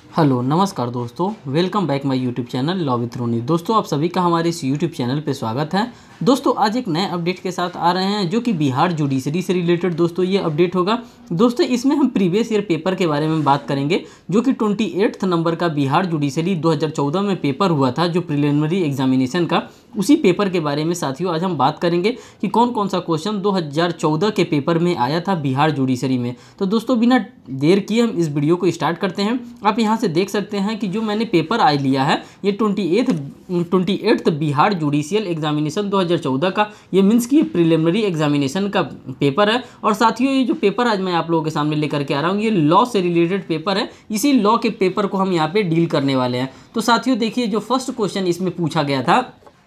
Hello नमस्कार दोस्तों, welcome back my YouTube channel law with Ronnie. दोस्तों आप सभी का हमारे इस यूट्यूब चैनल पे स्वागत है। दोस्तों आज एक नए अपडेट के साथ आ रहे हैं जो कि बिहार जुडिशरी से रिलेटेड दोस्तों ये अपडेट होगा। दोस्तों इसमें हम प्रीवियस ईयर पेपर के बारे में बात करेंगे जो कि 28 नंबर का बिहार जुडिशरी 2014 में पेपर हुआ था जो प्रिलिमिनरी एग्जामिनेशन का, उसी पेपर के बारे में साथियों आज हम बात करेंगे कि कौन कौन सा क्वेश्चन 2014 के पेपर में आया था बिहार जुडिशरी में। तो दोस्तों बिना देर किए हम इस वीडियो को स्टार्ट करते हैं। आप यहाँ से देख सकते हैं कि जो मैंने पेपर आज लिया है ये 28th बिहार जुडिशियल एग्जामिनेशन 2014 का, ये मीन्स कि प्रिलिमिनरी एग्जामिनेशन का पेपर है। और साथियों ये जो पेपर आज मैं आप लोगों के सामने लेकर के आ रहा हूँ ये लॉ से रिलेटेड पेपर है, इसी लॉ के पेपर को हम यहाँ पे डील करने वाले हैं। तो साथियों देखिए जो फर्स्ट क्वेश्चन इसमें पूछा गया था,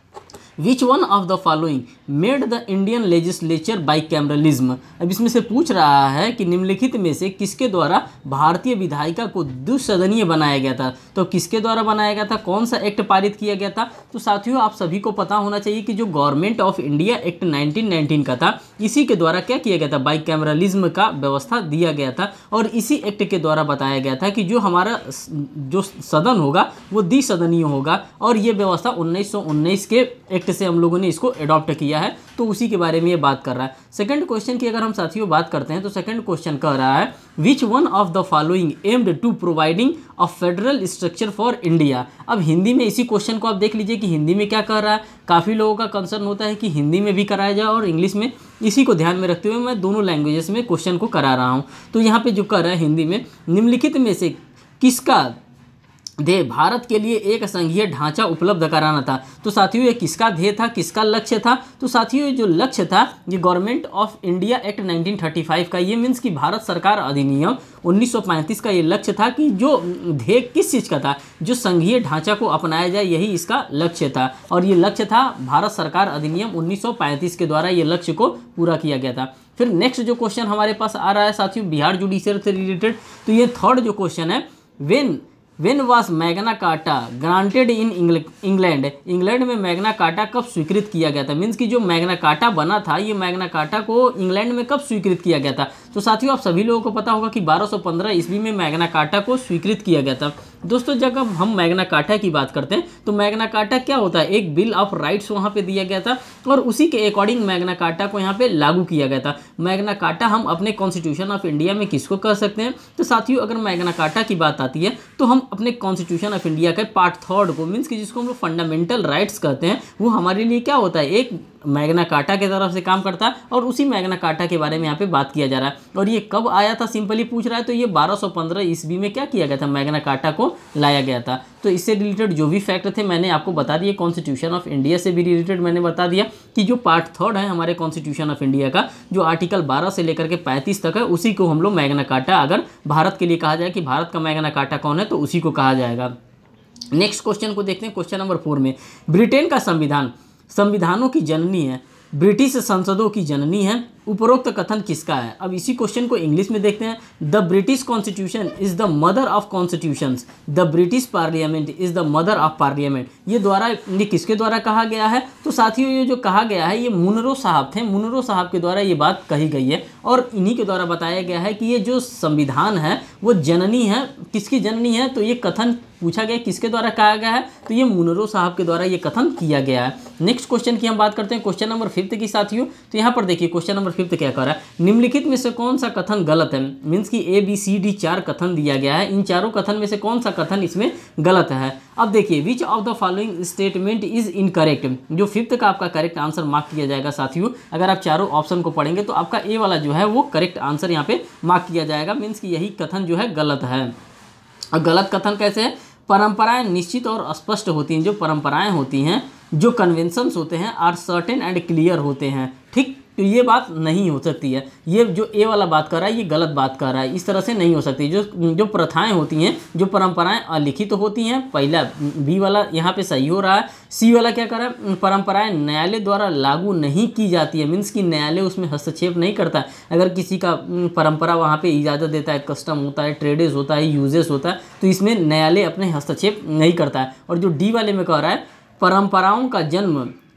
which one of the following made the Indian legislature bicameralism. अब इसमें से पूछ रहा है कि निम्नलिखित में से किसके द्वारा भारतीय विधायिका को द्विसदनीय बनाया गया था। तो किसके द्वारा बनाया गया था, कौन सा एक्ट पारित किया गया था। तो साथियों आप सभी को पता होना चाहिए कि जो गवर्नमेंट ऑफ इंडिया एक्ट 1919 का था, इसी के द्वारा क्या किया गया था, बाइकैमरलिज्म का व्यवस्था दिया गया था। और इसी एक्ट के द्वारा बताया गया था कि जो हमारा जो सदन होगा वो द्विसदनीय होगा। और ये व्यवस्था 1919 के एक्ट से हम लोगों ने इसको अडॉप्ट किया है, तो उसी के बारे में ये बात कर रहा है। सेकंड क्वेश्चन की अगर हम साथियों बात करते हैं तो सेकंड क्वेश्चन कह रहा है which one of the following aimed to providing a federal structure for India. अब हिंदी में इसी क्वेश्चन को आप देख लीजिए कि हिंदी में क्या कह रहा है। काफ़ी लोगों का कंसर्न होता है कि हिंदी में भी कराया जाए और इंग्लिश में, इसी को ध्यान में रखते हुए मैं दोनों लैंग्वेजेस में क्वेश्चन को करा रहा हूँ। तो यहाँ पे जो कर रहा है हिंदी में, निम्नलिखित में से किसका ध्येय भारत के लिए एक संघीय ढांचा उपलब्ध कराना था। तो साथियों ये किसका ध्येय था, किसका लक्ष्य था। तो साथियों ये जो लक्ष्य था ये गवर्नमेंट ऑफ इंडिया एक्ट 1935 का, ये मीन्स कि भारत सरकार अधिनियम 1935 का ये लक्ष्य था कि जो ध्येय किस चीज़ का था, जो संघीय ढांचा को अपनाया जाए, यही इसका लक्ष्य था। और ये लक्ष्य था भारत सरकार अधिनियम 1935 के द्वारा ये लक्ष्य को पूरा किया गया था। फिर नेक्स्ट जो क्वेश्चन हमारे पास आ रहा है साथियों बिहार जुडिशरी से रिलेटेड, तो ये थर्ड जो क्वेश्चन है, when was Magna Carta granted in England. England में मैग्ना कार्टा कब स्वीकृत किया गया था। मीन्स कि जो मैग्ना कार्टा बना था ये मैग्ना कार्टा को इंग्लैंड में कब स्वीकृत किया गया था। तो साथियों आप सभी लोगों को पता होगा कि 1215 ईस्वी में मैग्ना कार्टा को स्वीकृत किया गया था। दोस्तों जब हम मैग्ना कार्टा की बात करते हैं तो मैग्ना कार्टा क्या होता है, एक बिल ऑफ राइट्स वहाँ पे दिया गया था और उसी के अकॉर्डिंग मैग्ना कार्टा को यहाँ पे लागू किया गया था। मैग्ना कार्टा हम अपने कॉन्स्टिट्यूशन ऑफ इंडिया में किसको कह सकते हैं। तो साथियों अगर मैग्ना कार्टा की बात आती है तो हम अपने कॉन्स्टिट्यूशन ऑफ इंडिया के पार्ट 3 को, मीन्स कि जिसको हम लोग फंडामेंटल राइट्स कहते हैं, वो हमारे लिए क्या होता है, एक मैग्ना कार्टा के तरफ से काम करता है। और उसी मैग्ना कार्टा के बारे में यहाँ पे बात किया जा रहा है। और ये कब आया था सिंपली पूछ रहा है, तो ये 1215 ईस्वी में क्या किया गया था, मैग्ना कार्टा को लाया गया था। तो इससे रिलेटेड जो भी फैक्ट थे मैंने आपको बता दिए। कॉन्स्टिट्यूशन ऑफ इंडिया से भी रिलेटेड मैंने बता दिया कि जो पार्ट 3 है हमारे कॉन्स्टिट्यूशन ऑफ इंडिया का, जो आर्टिकल 12 से लेकर के 35 तक है, उसी को हम लोग मैग्ना कार्टा, अगर भारत के लिए कहा जाए कि भारत का मैग्ना कार्टा कौन है तो उसी को कहा जाएगा। नेक्स्ट क्वेश्चन को देखते हैं, क्वेश्चन नंबर 4 में, ब्रिटेन का संविधान संविधानों की जननी है, ब्रिटिश संसदों की जननी है, उपरोक्त कथन किसका है। अब इसी क्वेश्चन को इंग्लिश में देखते हैं। The British constitution is the mother of constitutions, the British parliament is the mother of parliament. ये किसके द्वारा कहा गया है। तो साथियों ये जो कहा गया है ये मुनरो साहब थे, मुनरो साहब के द्वारा ये बात कही गई है और इन्हीं के द्वारा बताया गया है कि ये जो संविधान है वो जननी है। किसकी जननी है, तो ये कथन पूछा गया किसके द्वारा कहा गया है, तो ये मुनरो साहब के द्वारा ये कथन किया गया है। नेक्स्ट क्वेश्चन की हम बात करते हैं, क्वेश्चन नंबर 5 की साथियों। तो यहाँ पर देखिए क्वेश्चन नंबर 5 क्या कर रहा है, निम्नलिखित में से कौन सा कथन गलत है। मीन्स कि ABCD 4 कथन दिया गया है, इन चारों कथन में से कौन सा कथन इसमें गलत है। अब देखिए which of the following statement is incorrect. जो 5th का आपका करेक्ट आंसर मार्क किया जाएगा साथियों। अगर आप चारों ऑप्शन को पढ़ेंगे तो आपका ए वाला जो है वो करेक्ट आंसर यहाँ पे मार्क किया जाएगा। मीन्स कि यही कथन जो है गलत है। और गलत कथन कैसे है, परंपराएं निश्चित और स्पष्ट होती हैं। जो परंपराएं होती हैं, जो कन्वेंशंस होते हैं, आर सर्टेन एंड क्लियर होते हैं। ठीक, तो ये बात नहीं हो सकती है। ये जो ए वाला बात कर रहा है ये गलत बात कर रहा है, इस तरह से नहीं हो सकती। जो प्रथाएं होती हैं, जो परंपराएं अलिखित होती हैं, पहला बी वाला यहाँ पे सही हो रहा है। सी वाला क्या कर रहा है, परंपराएं न्यायालय द्वारा लागू नहीं की जाती है। मीन्स कि न्यायालय उसमें हस्तक्षेप नहीं करता। अगर किसी का परंपरा वहाँ पे इजाज़त देता है, कस्टम होता है, ट्रेडेस होता है, यूजेस होता है, तो इसमें न्यायालय अपने हस्तक्षेप नहीं करता है। और जो डी वाले में कह रहा है, परंपराओं का जन्म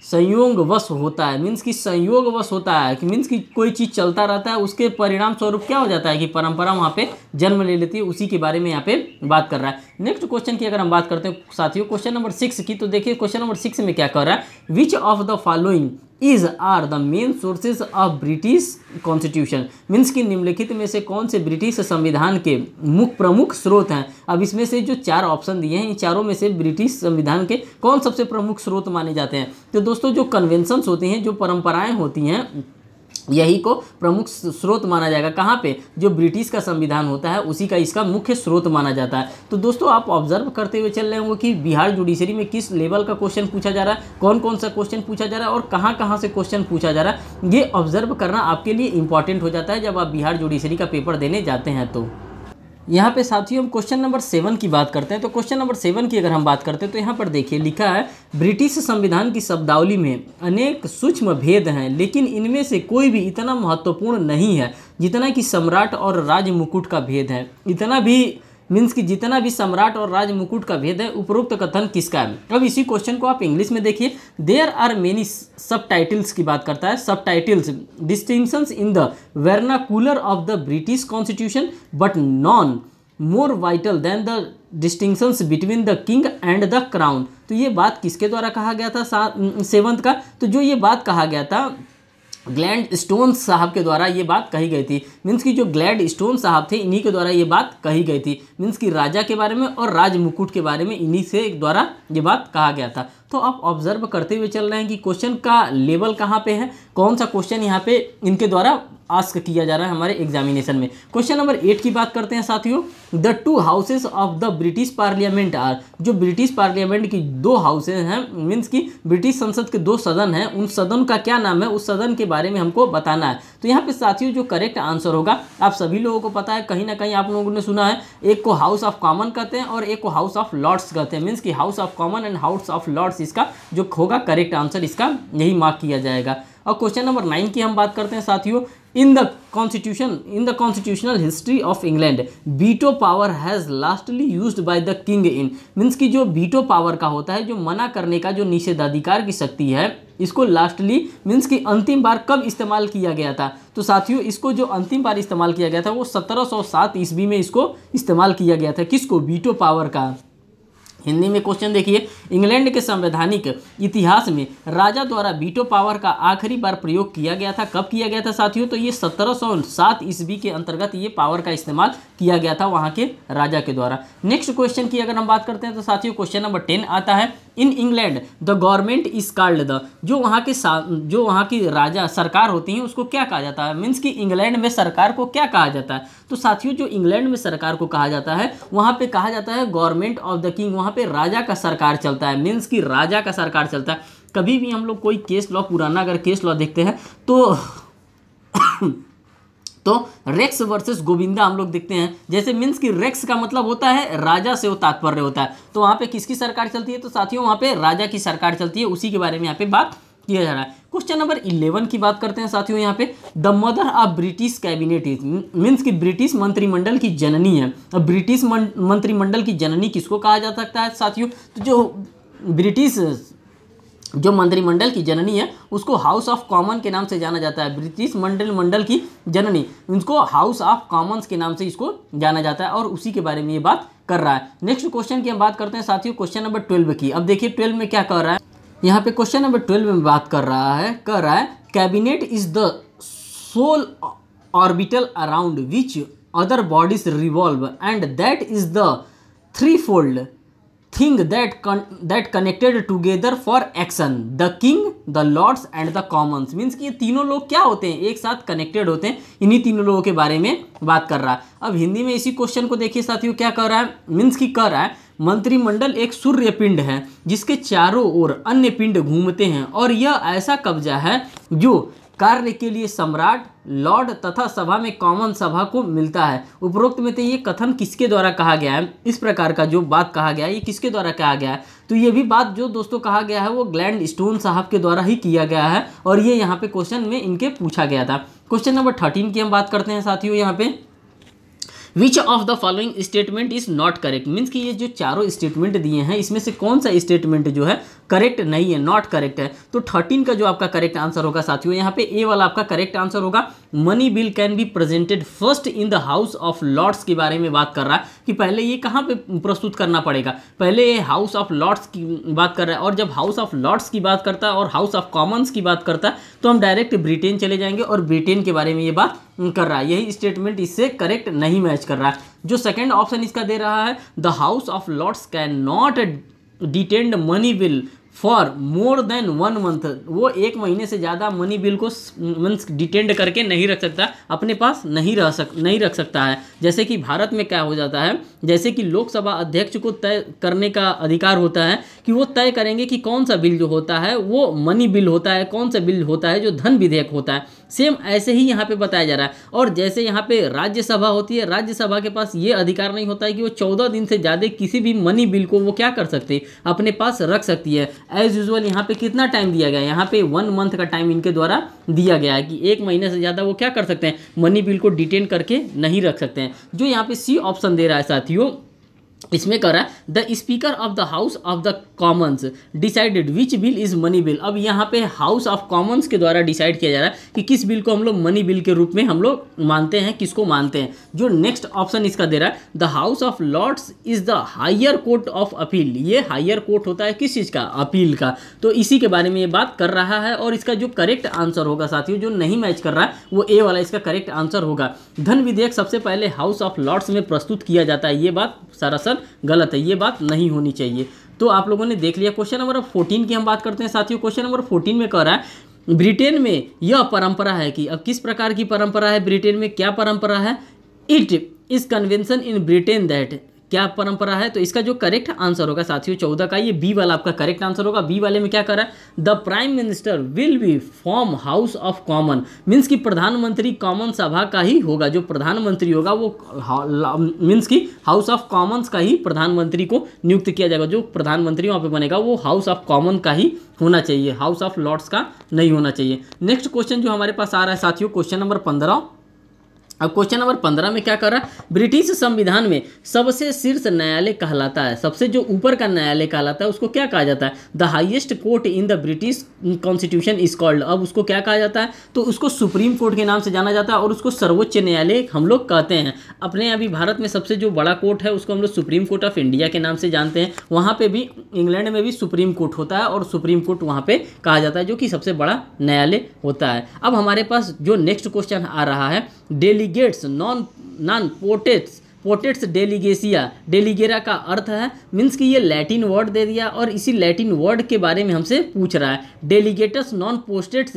संयोगवश होता है, मीन्स कि संयोगवश होता है कि मीन्स कि कोई चीज़ चलता रहता है, उसके परिणाम स्वरूप क्या हो जाता है कि परंपरा वहाँ पे जन्म ले लेती है, उसी के बारे में यहाँ पे बात कर रहा है। नेक्स्ट क्वेश्चन की अगर हम बात करते हैं साथियों क्वेश्चन नंबर 6 की, तो देखिए क्वेश्चन नंबर 6 में क्या कर रहा है, which of the following is are the main sources of British constitution, means कि निम्नलिखित में से कौन से ब्रिटिश संविधान के प्रमुख स्रोत हैं। अब इसमें से जो 4 ऑप्शन दिए हैं, इन चारों में से ब्रिटिश संविधान के कौन सबसे प्रमुख स्रोत माने जाते हैं। तो दोस्तों जो कन्वेंशंस होती हैं, जो परंपराएं होती हैं, यही को प्रमुख स्रोत माना जाएगा। कहाँ पे, जो ब्रिटिश का संविधान होता है उसी का इसका मुख्य स्रोत माना जाता है। तो दोस्तों आप ऑब्जर्व करते हुए चल रहे होंगे कि बिहार जुडिशरी में किस लेवल का क्वेश्चन पूछा जा रहा है, कौन कौन सा क्वेश्चन पूछा जा रहा है और कहाँ कहाँ से क्वेश्चन पूछा जा रहा है। ये ऑब्जर्व करना आपके लिए इंपॉर्टेंट हो जाता है जब आप बिहार जुडिशरी का पेपर देने जाते हैं। तो यहाँ पे साथियों हम क्वेश्चन नंबर 7 की बात करते हैं। तो क्वेश्चन नंबर 7 की अगर हम बात करते हैं तो यहाँ पर देखिए लिखा है, ब्रिटिश संविधान की शब्दावली में अनेक सूक्ष्म भेद हैं, लेकिन इनमें से कोई भी इतना महत्वपूर्ण नहीं है जितना कि सम्राट और राज मुकुट का भेद है। इतना भी मीन्स कि जितना भी सम्राट और राज मुकुट का भेद है, उपरोक्त कथन किसका है। अब इसी क्वेश्चन को आप इंग्लिश में देखिए, there are many sub titles की बात करता है, sub titles distinctions in the vernacular of the British constitution but none more vital than the distinctions between the king and the crown. तो ये बात किसके द्वारा कहा गया था 7 का, तो जो ये बात कहा गया था ग्लैड स्टोन साहब के द्वारा ये बात कही गई थी। मीन्स कि जो ग्लैड स्टोन साहब थे इन्हीं के द्वारा ये बात कही गई थी। मीन्स कि राजा के बारे में और राज मुकुट के बारे में इन्हीं से द्वारा ये बात कहा गया था। तो आप ऑब्जर्व करते हुए चल रहे हैं कि क्वेश्चन का लेवल कहाँ पे है, कौन सा क्वेश्चन यहाँ पे इनके द्वारा आस्क किया जा रहा है हमारे एग्जामिनेशन में। क्वेश्चन नंबर 8 की बात करते हैं साथियों, the 2 houses of the British parliament are, जो ब्रिटिश पार्लियामेंट की 2 हाउसेज हैं, मीन्स कि ब्रिटिश संसद के 2 सदन हैं, उन सदन का क्या नाम है, उस सदन के बारे में हमको बताना है। तो यहाँ पे साथियों जो करेक्ट आंसर होगा, आप सभी लोगों को पता है, कहीं ना कहीं आप लोगों ने सुना है, एक को हाउस ऑफ कॉमन कहते हैं और एक को हाउस ऑफ लॉर्ड्स कहते हैं। मीन्स कि house of common and house of lords इसका जो होगा करेक्ट आंसर, इसका यही मार्क किया जाएगा। और क्वेश्चन नंबर 9 की हम बात करते हैं साथियों, in the constitutional history of England veto power has lastly used by the king in, means कि जो वीटो पावर का होता है, जो मना करने का जो निषेधाधिकार की शक्ति है, इसको लास्टली मीन्स कि अंतिम बार कब इस्तेमाल किया गया था। तो साथियों इसको जो अंतिम बार इस्तेमाल किया गया था वो 1707 ईस्वी में इसको इस्तेमाल किया गया था। किसको, वीटो पावर का। हिंदी में क्वेश्चन देखिए, इंग्लैंड के संवैधानिक इतिहास में राजा द्वारा वीटो पावर का आखिरी बार प्रयोग किया गया था, कब किया गया था साथियों, तो ये 1707 ईस्वी के अंतर्गत ये पावर का इस्तेमाल किया गया था वहाँ के राजा के द्वारा। नेक्स्ट क्वेश्चन की अगर हम बात करते हैं तो साथियों क्वेश्चन नंबर 10 आता है, in England the government is called the, जो वहाँ की राजा सरकार होती हैं उसको क्या कहा जाता है। मीन्स कि इंग्लैंड में सरकार को क्या कहा जाता है। तो साथियों जो इंग्लैंड में सरकार को कहा जाता है वहाँ पे कहा जाता है गवर्नमेंट ऑफ द किंग, वहाँ पे राजा का सरकार चलता है। मीन्स कि राजा का सरकार चलता है। कभी भी हम लोग कोई केस लॉ, पुराना अगर केस लॉ देखते हैं तो रेक्स वर्सेस गोविंदा हम लोग देखते हैं। जैसे मीन्स कि रेक्स का मतलब होता है राजा से वो तात्पर्य होता है, तो वहाँ पे किसकी सरकार चलती है, तो साथियों वहाँ पे राजा की सरकार चलती है, उसी के बारे में यहाँ पे बात किया जा रहा है। क्वेश्चन नंबर 11 की बात करते हैं साथियों, यहाँ पे the mother of British cabinet is, means कि ब्रिटिश मंत्रिमंडल की जननी है। अब ब्रिटिश मंत्रिमंडल की जननी किसको कहा जा सकता है साथियों, तो जो ब्रिटिश जो मंत्रिमंडल की जननी है उसको हाउस ऑफ कॉमन के नाम से जाना जाता है। ब्रिटिश मंत्रिमंडल की जननी, उसको हाउस ऑफ कॉमन्स के नाम से इसको जाना जाता है और उसी के बारे में ये बात कर रहा है। नेक्स्ट क्वेश्चन की हम बात करते हैं साथियों क्वेश्चन नंबर 12 की। अब देखिए 12 में क्या कर रहा है, यहाँ पे क्वेश्चन नंबर 12 में बात कर रहा है cabinet is the sole orbital around which other bodies revolve and that is the three fold thing that connected together for action, the king, the lords and the commons. Means कि ये तीनों लोग क्या होते हैं, एक साथ कनेक्टेड होते हैं। इन्हीं तीनों लोगों के बारे में बात कर रहा है। अब हिंदी में इसी क्वेश्चन को देखिए साथियों क्या कर रहा है, मीन्स कि कह रहा है मंत्रिमंडल एक सूर्य पिंड है जिसके चारों ओर अन्य पिंड घूमते हैं और यह ऐसा कब्जा है जो कार्य के लिए सम्राट, लॉर्ड तथा सभा में कॉमन सभा को मिलता है। उपरोक्त में तो ये कथन किसके द्वारा कहा गया है, इस प्रकार का जो बात कहा गया है ये किसके द्वारा कहा गया है, तो ये भी बात जो दोस्तों कहा गया है वो ग्लैड स्टोन साहब के द्वारा ही किया गया है और ये यहाँ पे क्वेश्चन में इनके पूछा गया था। क्वेश्चन नंबर 13 की हम बात करते हैं साथियों, यहाँ पे which of the following statement is not correct, means कि ये जो चारों स्टेटमेंट दिए हैं इसमें से कौन सा स्टेटमेंट जो है करेक्ट नहीं है, नॉट करेक्ट है। तो 13 का जो आपका करेक्ट आंसर होगा साथियों, यहाँ पे ए वाला आपका करेक्ट आंसर होगा। Money bill can be presented first in the house of lords के बारे में बात कर रहा है कि पहले ये कहाँ पे प्रस्तुत करना पड़ेगा, पहले ये हाउस ऑफ लॉर्ड्स की बात कर रहा है। और जब हाउस ऑफ लॉर्ड्स की बात करता है और हाउस ऑफ कॉमन्स की बात करता है तो हम डायरेक्ट ब्रिटेन चले जाएंगे और ब्रिटेन के बारे में ये बात कर रहा है। यही स्टेटमेंट इससे करेक्ट नहीं मैच कर रहा है। जो सेकंड ऑप्शन इसका दे रहा है, the house of lords can not detained money bill for more than 1 month, वो 1 महीने से ज़्यादा मनी बिल को मीन्स डिटेंड करके नहीं रख सकता, अपने पास नहीं रख सकता है। जैसे कि भारत में क्या हो जाता है, जैसे कि लोकसभा अध्यक्ष को तय करने का अधिकार होता है कि वो तय करेंगे कि कौन सा बिल जो होता है वो मनी बिल होता है, कौन सा बिल होता है जो धन विधेयक होता है। सेम ऐसे ही यहाँ पे बताया जा रहा है। और जैसे यहाँ पे राज्यसभा होती है, राज्यसभा के पास ये अधिकार नहीं होता है कि वो 14 दिन से ज़्यादा किसी भी मनी बिल को वो क्या कर सकते, अपने पास रख सकती है। एज यूजुअल यहाँ पे कितना टाइम दिया गया है, यहाँ पे 1 मंथ का टाइम इनके द्वारा दिया गया है कि 1 महीने से ज़्यादा वो क्या कर सकते हैं, मनी बिल को डिटेन करके नहीं रख सकते हैं। जो यहाँ पे सी ऑप्शन दे रहा है साथियों, इसमें कह रहा है the speaker of the house of the commons decided which bill is money bill. अब यहाँ पे हाउस ऑफ कॉमन्स के द्वारा डिसाइड किया जा रहा है कि किस बिल को हम लोग मनी बिल के रूप में हम लोग मानते हैं, किसको मानते हैं। जो नेक्स्ट ऑप्शन इसका दे रहा है, the house of lords is the higher court of appeal. ये हायर कोर्ट होता है किस चीज़ का, अपील का। तो इसी के बारे में ये बात कर रहा है। और इसका जो करेक्ट आंसर होगा साथियों, जो नहीं मैच कर रहा है वो ए वाला इसका करेक्ट आंसर होगा। धन विधेयक सबसे पहले हाउस ऑफ लॉर्ड्स में प्रस्तुत किया जाता है, ये बात सरासर गलत है, ये बात नहीं होनी चाहिए। तो आप लोगों ने देख लिया। क्वेश्चन नंबर 14 की हम बात करते हैं साथियों। क्वेश्चन नंबर 14 में कह रहा है ब्रिटेन में यह परंपरा है कि, अब किस प्रकार की परंपरा है ब्रिटेन में, क्या परंपरा है, it is convention in Britain that, क्या परंपरा है। तो इसका जो करेक्ट आंसर होगा साथियों 14 का, ये बी वाला आपका करेक्ट आंसर होगा। बी वाले में क्या कर रहा है, the prime minister will be form house of common, means की प्रधानमंत्री कॉमन सभा का ही होगा। जो प्रधानमंत्री होगा वो मीन्स की हाउस ऑफ कॉमन्स का ही प्रधानमंत्री को नियुक्त किया जाएगा। जो प्रधानमंत्री वहाँ पे बनेगा वो हाउस ऑफ कॉमन का ही होना चाहिए, हाउस ऑफ लॉर्ड्स का नहीं होना चाहिए। नेक्स्ट क्वेश्चन जो हमारे पास आ रहा है साथियों, क्वेश्चन नंबर 15। अब क्वेश्चन नंबर 15 में क्या कर रहा है, ब्रिटिश संविधान में सबसे शीर्ष न्यायालय कहलाता है, सबसे जो ऊपर का न्यायालय कहलाता है उसको क्या कहा जाता है, the highest court in the British constitution is called. अब उसको क्या कहा जाता है, तो उसको सुप्रीम कोर्ट के नाम से जाना जाता है और उसको सर्वोच्च न्यायालय हम लोग कहते हैं। अपने अभी भारत में सबसे जो बड़ा कोर्ट है उसको हम लोग सुप्रीम कोर्ट ऑफ इंडिया के नाम से जानते हैं। वहाँ पे भी इंग्लैंड में भी सुप्रीम कोर्ट होता है और सुप्रीम कोर्ट वहाँ पे कहा जाता है, जो कि सबसे बड़ा न्यायालय होता है। अब हमारे पास जो नेक्स्ट क्वेश्चन आ रहा है, डेलीगेट्स नॉन पोटेट्स डेलीगेसिया, डेलीगेरा का अर्थ है, मीन्स कि ये लैटिन वर्ड दे दिया और इसी लैटिन वर्ड के बारे में हमसे पूछ रहा है। डेलीगेटस नॉन पोस्टेट्स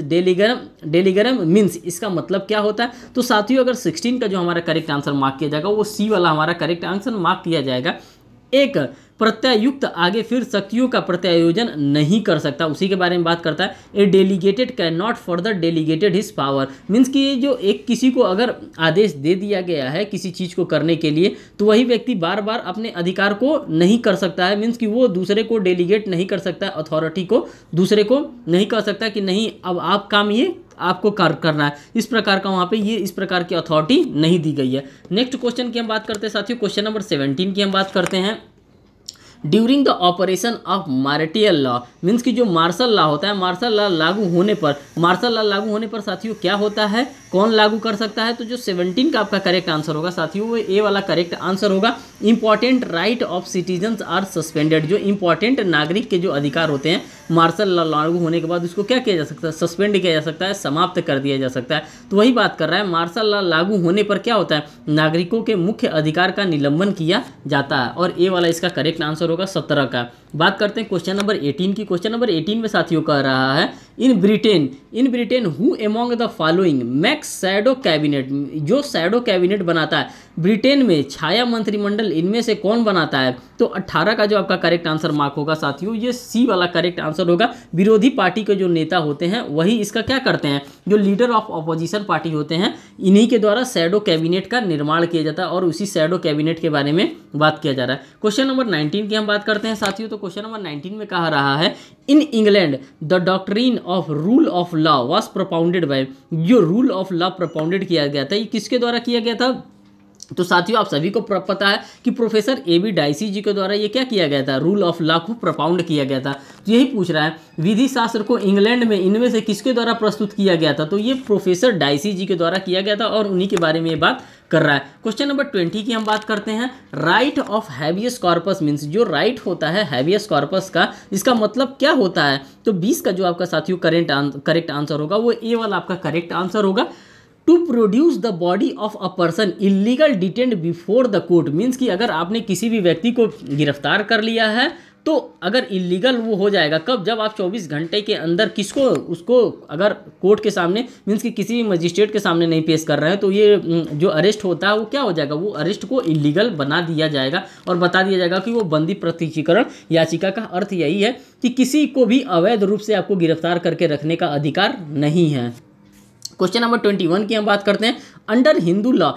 डेलीगरम मीन्स, इसका मतलब क्या होता है। तो साथियों अगर 16 का जो हमारा करेक्ट आंसर मार्क किया जाएगा वो सी वाला हमारा करेक्ट आंसर मार्क किया जाएगा। एक प्रत्यायुक्त आगे फिर शक्तियों का प्रत्यायोजन नहीं कर सकता, उसी के बारे में बात करता है। A delegated can not further delegated his power, means कि जो एक किसी को अगर आदेश दे दिया गया है किसी चीज़ को करने के लिए तो वही व्यक्ति बार बार अपने अधिकार को नहीं कर सकता है, मीन्स कि वो दूसरे को डेलीगेट नहीं कर सकता, अथॉरिटी को दूसरे को नहीं कह सकता कि नहीं अब आप काम ये आपको करना है। इस प्रकार का वहाँ पे ये इस प्रकार की अथॉरिटी नहीं दी गई है। नेक्स्ट क्वेश्चन की हम बात करते हैं साथियों, क्वेश्चन नंबर 17 की हम बात करते हैं। During the operation of martial law, means कि जो मार्शल लॉ होता है, मार्शल लॉ लागू होने पर साथियों क्या होता है, कौन लागू कर सकता है। तो जो 17 का आपका करेक्ट आंसर होगा साथियों वो ए वाला करेक्ट आंसर होगा। Important right of citizens are suspended, जो इंपॉर्टेंट नागरिक के जो अधिकार होते हैं मार्शल लॉ लागू होने के बाद उसको क्या किया जा सकता है, सस्पेंड किया जा सकता है, समाप्त कर दिया जा सकता है। तो वही बात कर रहा है, मार्शल लॉ लागू होने पर क्या होता है, नागरिकों के मुख्य अधिकार का निलंबन किया जाता है। और ए वाला इसका करेक्ट आंसर होगा 17 का। बात करते हैं क्वेश्चन नंबर 18 की। क्वेश्चन नंबर 18 में साथियों कह रहा है, in Britain who among the following makes shadow cabinet, जो शैडो कैबिनेट बनाता है ब्रिटेन में, छाया मंत्रिमंडल इनमें से कौन बनाता है। तो 18 का जो आपका करेक्ट आंसर मार्क होगा साथियों ये सी वाला करेक्ट आंसर होगा। विरोधी पार्टी के जो नेता होते हैं वही इसका क्या करते हैं, जो लीडर ऑफ अपोजिशन पार्टी होते हैं इन्हीं के द्वारा शैडो कैबिनेट का निर्माण किया जाता है और उसी शैडो कैबिनेट के बारे में बात किया जा रहा है। क्वेश्चन नंबर 19 की हम बात करते हैं साथियों। तो क्वेश्चन नंबर 19 में कहा रहा है, in England the doctrine of rule of law was propounded by, जो रूल ऑफ लॉ प्रोपाउंडेड किया गया था ये किसके द्वारा किया गया था, तो साथियों आप सभी को पता है कि प्रोफेसर AB डाइसी जी के द्वारा ये क्या किया गया था, रूल ऑफ लॉ को प्रोपाउंड किया गया था। तो यही पूछ रहा है विधि शास्त्र को इंग्लैंड में इनमें से किसके द्वारा प्रस्तुत किया गया था, तो ये प्रोफेसर डाइसी जी के द्वारा किया गया था और उन्हीं के बारे में ये बात कर रहा है। क्वेश्चन नंबर 20 की हम बात करते हैं। Right of habeas corpus means, जो राइट होता है हैबियस कॉर्पस का, इसका मतलब क्या होता है। तो 20 का जो आपका साथियों करेक्ट आंसर होगा वो ए वाला आपका करेक्ट आंसर होगा। To produce the body of a person illegal detained before the court means कि अगर आपने किसी भी व्यक्ति को गिरफ्तार कर लिया है तो अगर इलीगल वो हो जाएगा कब, जब आप 24 घंटे के अंदर उसको अगर कोर्ट के सामने मीन्स कि किसी भी मजिस्ट्रेट के सामने नहीं पेश कर रहे हैं तो ये जो अरेस्ट होता है वो क्या हो जाएगा, वो अरेस्ट को इलीगल बना दिया जाएगा और बता दिया जाएगा कि वो बंदी प्रत्यक्षीकरण याचिका का अर्थ यही है कि किसी को भी अवैध रूप से आपको गिरफ्तार करके रखने का अधिकार नहीं है। क्वेश्चन नंबर 21 की हम बात करते हैं। अंडर हिंदू लॉ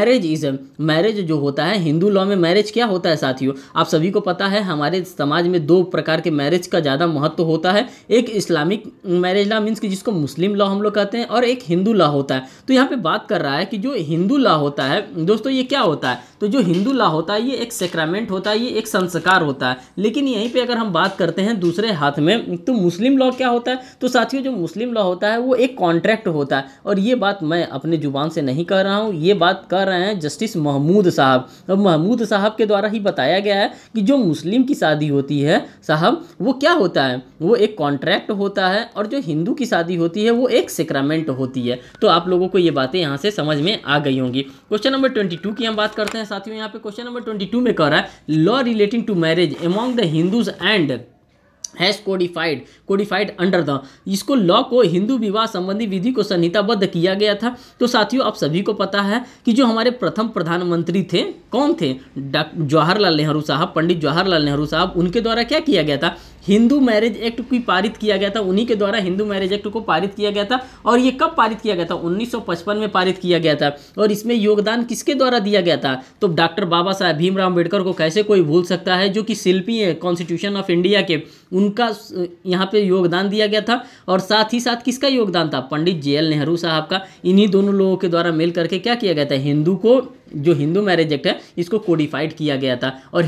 मैरिज जो होता है हिंदू लॉ में मैरिज क्या होता है साथियों, आप सभी को पता है हमारे समाज में दो प्रकार के मैरिज का ज़्यादा महत्व होता है। एक इस्लामिक मैरिज लॉ मीन्स कि जिसको मुस्लिम लॉ हम लोग कहते हैं, और एक हिंदू लॉ होता है। तो यहाँ पे बात कर रहा है कि जो हिंदू लॉ होता है दोस्तों ये क्या होता है, तो जो हिंदू लॉ होता है ये एक सेक्रामेंट होता है, ये एक संस्कार होता है। लेकिन यहीं पर अगर हम बात करते हैं दूसरे हाथ में तो मुस्लिम लॉ क्या होता है, तो साथियों जो मुस्लिम लॉ होता है वो एक कॉन्ट्रैक्ट होता है। और ये बात मैं अपने जुबान से नहीं कह रहा हूँ, ये बात कर रहे हैं जस्टिस महमूद साहब। अब महमूद साहब के द्वारा ही बताया गया है कि जो मुस्लिम की शादी होती है साहब वो क्या होता है, वो एक कॉन्ट्रैक्ट होता है, और जो हिंदू की शादी होती है वो एक सेक्रामेंट होती है। तो आप लोगों को ये बातें यहाँ से समझ में आ गई होंगी। क्वेश्चन नंबर 22 की हम बात करते हैं साथियों। यहाँ पे क्वेश्चन नंबर 22 में कह रहा है law relating to marriage among the Hindus and has codified under the, इसको लॉ को हिंदू विवाह संबंधी विधि को संहिताबद्ध किया गया था। तो साथियों आप सभी को पता है कि जो हमारे प्रथम प्रधानमंत्री थे कौन थे, जवाहरलाल नेहरू साहब, पंडित जवाहरलाल नेहरू साहब, उनके द्वारा क्या किया गया था, हिंदू मैरिज एक्ट को पारित किया गया था। उन्हीं के द्वारा हिंदू मैरिज एक्ट को पारित किया गया था। और ये कब पारित किया गया था, 1955 में पारित किया गया था। और इसमें योगदान किसके द्वारा दिया गया था, तो डॉक्टर बाबा साहब भीमराव अम्बेडकर को कैसे कोई भूल सकता है, जो कि शिल्पी है कॉन्स्टिट्यूशन ऑफ इंडिया के, उनका यहाँ पे योगदान दिया गया था। और साथ ही साथ किसका योगदान था, पंडित JL नेहरू साहब का। इन्हीं दोनों लोगों के द्वारा मिल करके क्या किया गया था, हिंदू को जो हिंदू मैरिज एक्ट है इसको कोडिफाइड किया गया था। और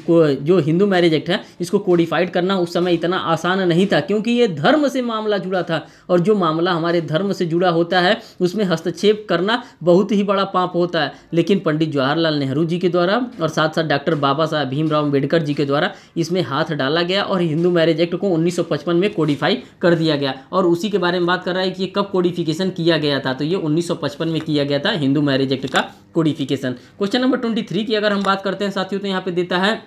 जो हिंदू मैरिज एक्ट है इसको कोडिफाइड करना उस समय इतना आसान नहीं था, क्योंकि ये धर्म से मामला जुड़ा था। और जो मामला हमारे धर्म से जुड़ा होता है उसमें हस्तक्षेप करना बहुत ही बड़ा पाप होता है। लेकिन पंडित जवाहरलाल नेहरू जी के द्वारा और साथ साथ डॉक्टर बाबा साहब भीमराव अम्बेडकर जी के द्वारा इसमें हाथ डाला गया और हिंदू मैरिज एक्ट को 1955 में कोडिफाई कर दिया गया। और उसी के बारे में बात कर रहा है कि ये कब कोडिफिकेशन किया गया था, तो ये 1955 में किया गया था हिंदू मैरिज एक्ट का कोडिफिकेशन। क्वेश्चन नंबर 23 की अगर हम बात करते हैं साथियों, तो यहाँ पे देता है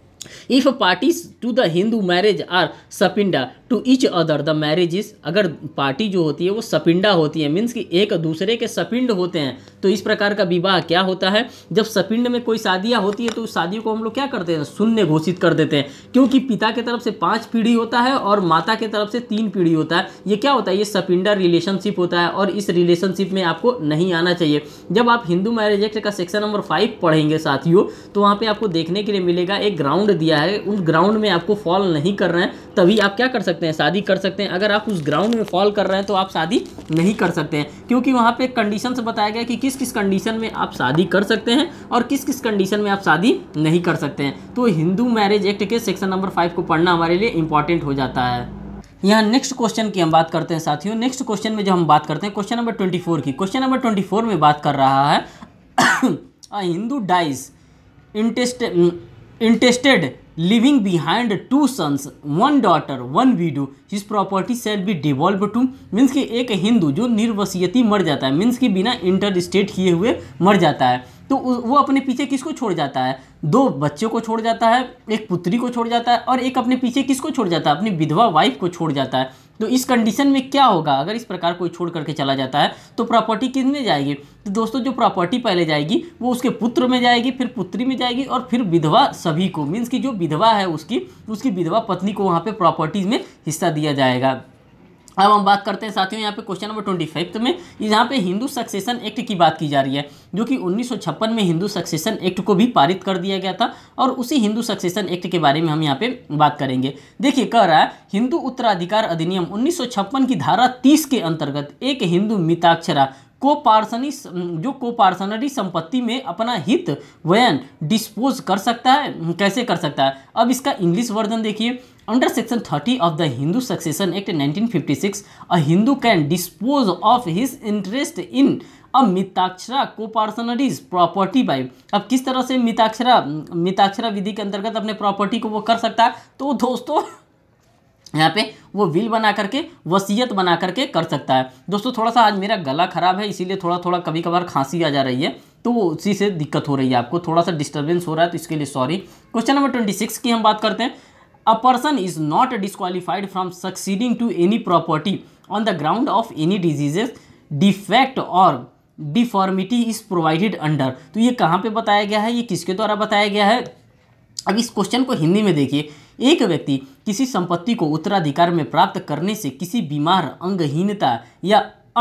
if parties to the Hindu marriage are sapinda to each other the marriages, अगर पार्टी जो होती है वो सपिंडा होती है मीन्स कि एक दूसरे के सपिंड होते हैं, तो इस प्रकार का विवाह क्या होता है, जब सपिंड में कोई शादियाँ होती है तो उस शादियों को हम लोग क्या करते हैं, शून्य घोषित कर देते हैं। क्योंकि पिता के तरफ से 5 पीढ़ी होता है और माता के तरफ से 3 पीढ़ी होता है। ये क्या होता है, ये सपिंडा रिलेशनशिप होता है और इस रिलेशनशिप में आपको नहीं आना चाहिए। जब आप हिंदू मैरिज एक्ट का सेक्शन नंबर 5 पढ़ेंगे साथियों, तो वहाँ पर आपको देखने के लिए मिलेगा एक ग्राउंड दिया है, उस ग्राउंड में आपको फॉल नहीं कर रहे हैं तभी आप क्या कर सकते हैं, शादी कर सकते हैं। अगर आप उस ग्राउंड में फॉल कर रहे हैं तो आप शादी नहीं कर सकते हैं, क्योंकि वहाँ पे कंडीशन से बताया गया कि किस किस कंडीशन में आप शादी कर सकते हैं और किस किस कंडीशन में आप शादी नहीं कर सकते हैं। तो हिंदू मैरिज एक्ट के सेक्शन नंबर 5 को पढ़ना हमारे लिए इंपॉर्टेंट हो जाता है। यहाँ नेक्स्ट क्वेश्चन की हम बात करते हैं साथियों। नेक्स्ट क्वेश्चन में जो हम बात करते हैं क्वेश्चन नंबर 24 की। क्वेश्चन नंबर 24 में बात कर रहा है Hindu dies intestate living behind 2 sons 1 daughter 1 widow his property shall be devolve to, means कि एक हिंदू जो निर्वसियती मर जाता है, मीन्स कि बिना इंटर स्टेट किए हुए मर जाता है, तो वो अपने पीछे किसको छोड़ जाता है, 2 बच्चों को छोड़ जाता है, एक पुत्री को छोड़ जाता है और एक अपने पीछे किसको छोड़ जाता है, अपनी विधवा वाइफ को छोड़ जाता है। तो इस कंडीशन में क्या होगा, अगर इस प्रकार कोई छोड़ करके चला जाता है तो प्रॉपर्टी किस में जाएगी, तो दोस्तों जो प्रॉपर्टी पहले जाएगी वो उसके पुत्र में जाएगी, फिर पुत्री में जाएगी और फिर विधवा सभी को, मीन्स कि जो विधवा है उसकी विधवा पत्नी को वहाँ पे प्रॉपर्टीज में हिस्सा दिया जाएगा। अब हम बात करते हैं साथियों यहाँ पे क्वेश्चन नंबर 25 में, यहाँ पे हिंदू सक्सेशन एक्ट की बात की जा रही है, जो कि 1956 में हिंदू सक्सेशन एक्ट को भी पारित कर दिया गया था। और उसी हिंदू सक्सेशन एक्ट के बारे में हम यहाँ पे बात करेंगे। देखिए कह रहा है हिंदू उत्तराधिकार अधिनियम 1956 की धारा 30 के अंतर्गत एक हिंदू मिताक्षरा कोपार्सनरी संपत्ति में अपना हित वयन डिस्पोज कर सकता है, कैसे कर सकता है। अब इसका इंग्लिश वर्जन देखिए, under section 30 of the Hindu succession act 1956 a Hindu can dispose of his interest in अब मिताक्षरा कोपार्सनरीज प्रॉपर्टी बाय। अब किस तरह से मिताक्षरा विधि के अंतर्गत अपने प्रॉपर्टी को वो कर सकता है, तो दोस्तों यहाँ पे वो विल बना करके, वसीयत बना करके कर सकता है। दोस्तों थोड़ा सा आज मेरा गला खराब है, इसीलिए थोड़ा कभी कभार खांसी आ जा रही है, तो वो उसी से दिक्कत हो रही है, आपको थोड़ा सा डिस्टर्बेंस हो रहा है, तो इसके लिए सॉरी। क्वेश्चन नंबर 26 की हम बात करते हैं। A person is not disqualified from succeeding to any property on the ground of any diseases defect और डिफॉर्मिटी इज प्रोवाइडेड अंडर। तो ये कहाँ पे बताया गया है, ये किसके द्वारा बताया गया है। अब इस क्वेश्चन को हिंदी में देखिए। एक व्यक्ति किसी संपत्ति को उत्तराधिकार में प्राप्त करने से किसी बीमार, अंगहीनता या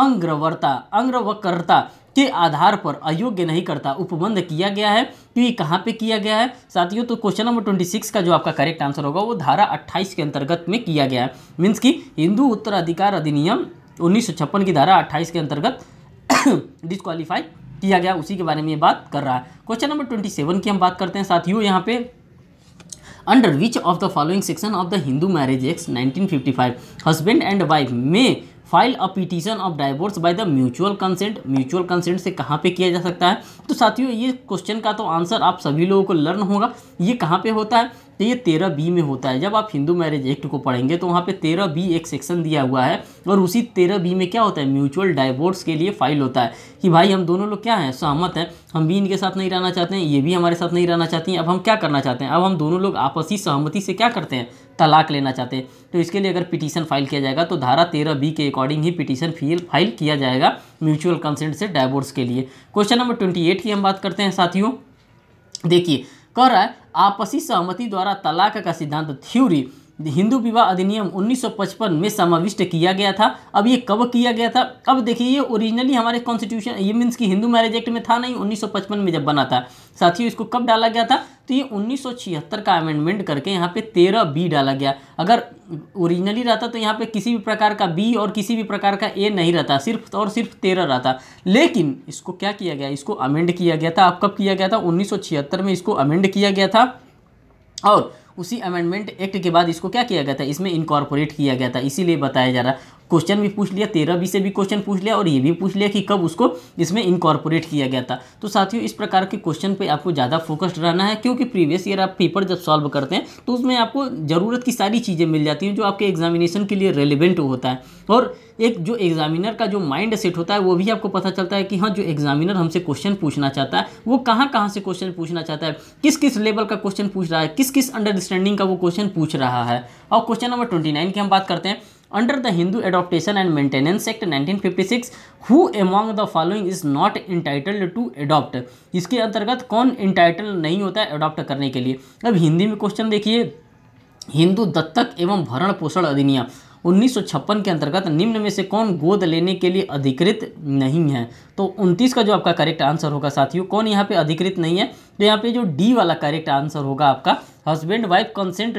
अंगवक्रता के आधार पर अयोग्य नहीं करता, उपबंध किया गया है। तो ये कहाँ पे किया गया है साथियों, तो क्वेश्चन नंबर 26 का जो आपका करेक्ट आंसर होगा वो धारा 28 के अंतर्गत में किया गया है। मीन्स कि हिंदू उत्तराधिकार अधिनियम 1956 की धारा 28 के अंतर्गत डिस्क्वालीफाई किया गया, उसी के बारे में ये बात कर रहा है। क्वेश्चन नंबर 27 की हम बात करते हैं साथियों। यहाँ पे under which of the following section of the Hindu marriage act 1955 husband and wife may file a petition of divorce by the mutual consent. Mutual consent से कहाँ पे किया जा सकता है, तो साथियों ये क्वेश्चन का तो आंसर आप सभी लोगों को लर्न होगा। ये कहाँ पे होता है, तो ये 13B में होता है। जब आप हिंदू मैरिज एक्ट को पढ़ेंगे तो वहाँ पे 13B एक सेक्शन दिया हुआ है, और उसी 13B में क्या होता है, म्यूचुअल डाइवोर्स के लिए फाइल होता है कि भाई हम दोनों लोग क्या हैं, सहमत हैं, हम भी इनके साथ नहीं रहना चाहते हैं, ये भी हमारे साथ नहीं रहना चाहती हैं। अब हम क्या करना चाहते हैं, अब हम दोनों लोग आपसी सहमति से क्या करते हैं, तलाक लेना चाहते हैं। तो इसके लिए अगर पिटीशन फाइल किया जाएगा तो धारा 13B के अकॉर्डिंग ही पिटीशन फाइल किया जाएगा म्यूचुअल कंसेंट से डाइवोर्स के लिए। क्वेश्चन नंबर 28 की हम बात करते हैं साथियों। देखिए कह रहा है आपसी सहमति द्वारा तलाक का सिद्धांत थ्योरी हिंदू विवाह अधिनियम 1955 में समाविष्ट किया गया था। अब ये कब किया गया था, अब देखिए ये ओरिजिनली हमारे कॉन्स्टिट्यूशन, ये मीन्स कि हिंदू मैरिज एक्ट में था नहीं, 1955 में जब बना था साथियों। इसको कब डाला गया था, तो ये 1976 का अमेंडमेंट करके यहाँ पे 13B डाला गया। अगर ओरिजिनली रहता तो यहाँ पे किसी भी प्रकार का B और किसी भी प्रकार का A नहीं रहता, सिर्फ और सिर्फ 13 रहता। लेकिन इसको क्या किया गया, इसको अमेंड किया गया था। अब कब किया गया था, 1976 में इसको अमेंड किया गया था, और उसी अमेंडमेंट एक्ट के बाद इसको क्या किया गया था, इसमें इनकॉर्पोरेट किया गया था। इसीलिए बताया जा रहा है, क्वेश्चन भी पूछ लिया, 13B से भी क्वेश्चन पूछ लिया, और ये भी पूछ लिया कि कब उसको इसमें इनकॉर्पोरेट किया गया था। तो साथियों इस प्रकार के क्वेश्चन पे आपको ज़्यादा फोकस्ड रहना है, क्योंकि प्रीवियस ईयर आप पेपर जब सॉल्व करते हैं तो उसमें आपको ज़रूरत की सारी चीज़ें मिल जाती हैं जो आपके एग्जामिनेशन के लिए रेलिवेंट होता है। और एक जो एग्जामिनर का जो माइंड सेट होता है वो भी आपको पता चलता है कि हाँ जो एग्जामिनर हमसे क्वेश्चन पूछना चाहता है वो कहाँ से क्वेश्चन पूछना चाहता है, किस किस लेवल का क्वेश्चन पूछ रहा है, किस किस अंडरस्टैंडिंग का वो क्वेश्चन पूछ रहा है। और क्वेश्चन नंबर 29 की हम बात करते हैं। Under the Hindu adoptation and maintenance act 1956 who among the following is not entitled to adopt. इसके अंतर्गत कौन इंटाइटल नहीं होता है अडॉप्ट करने के लिए। अब हिंदी में क्वेश्चन देखिए, हिंदू दत्तक एवं भरण पोषण अधिनियम 1956 के अंतर्गत निम्न में से कौन गोद लेने के लिए अधिकृत नहीं है। तो 29 का जो आपका करेक्ट आंसर होगा साथियों, कौन यहाँ पे अधिकृत नहीं है, तो यहाँ पे जो D वाला करेक्ट आंसर होगा आपका husband wife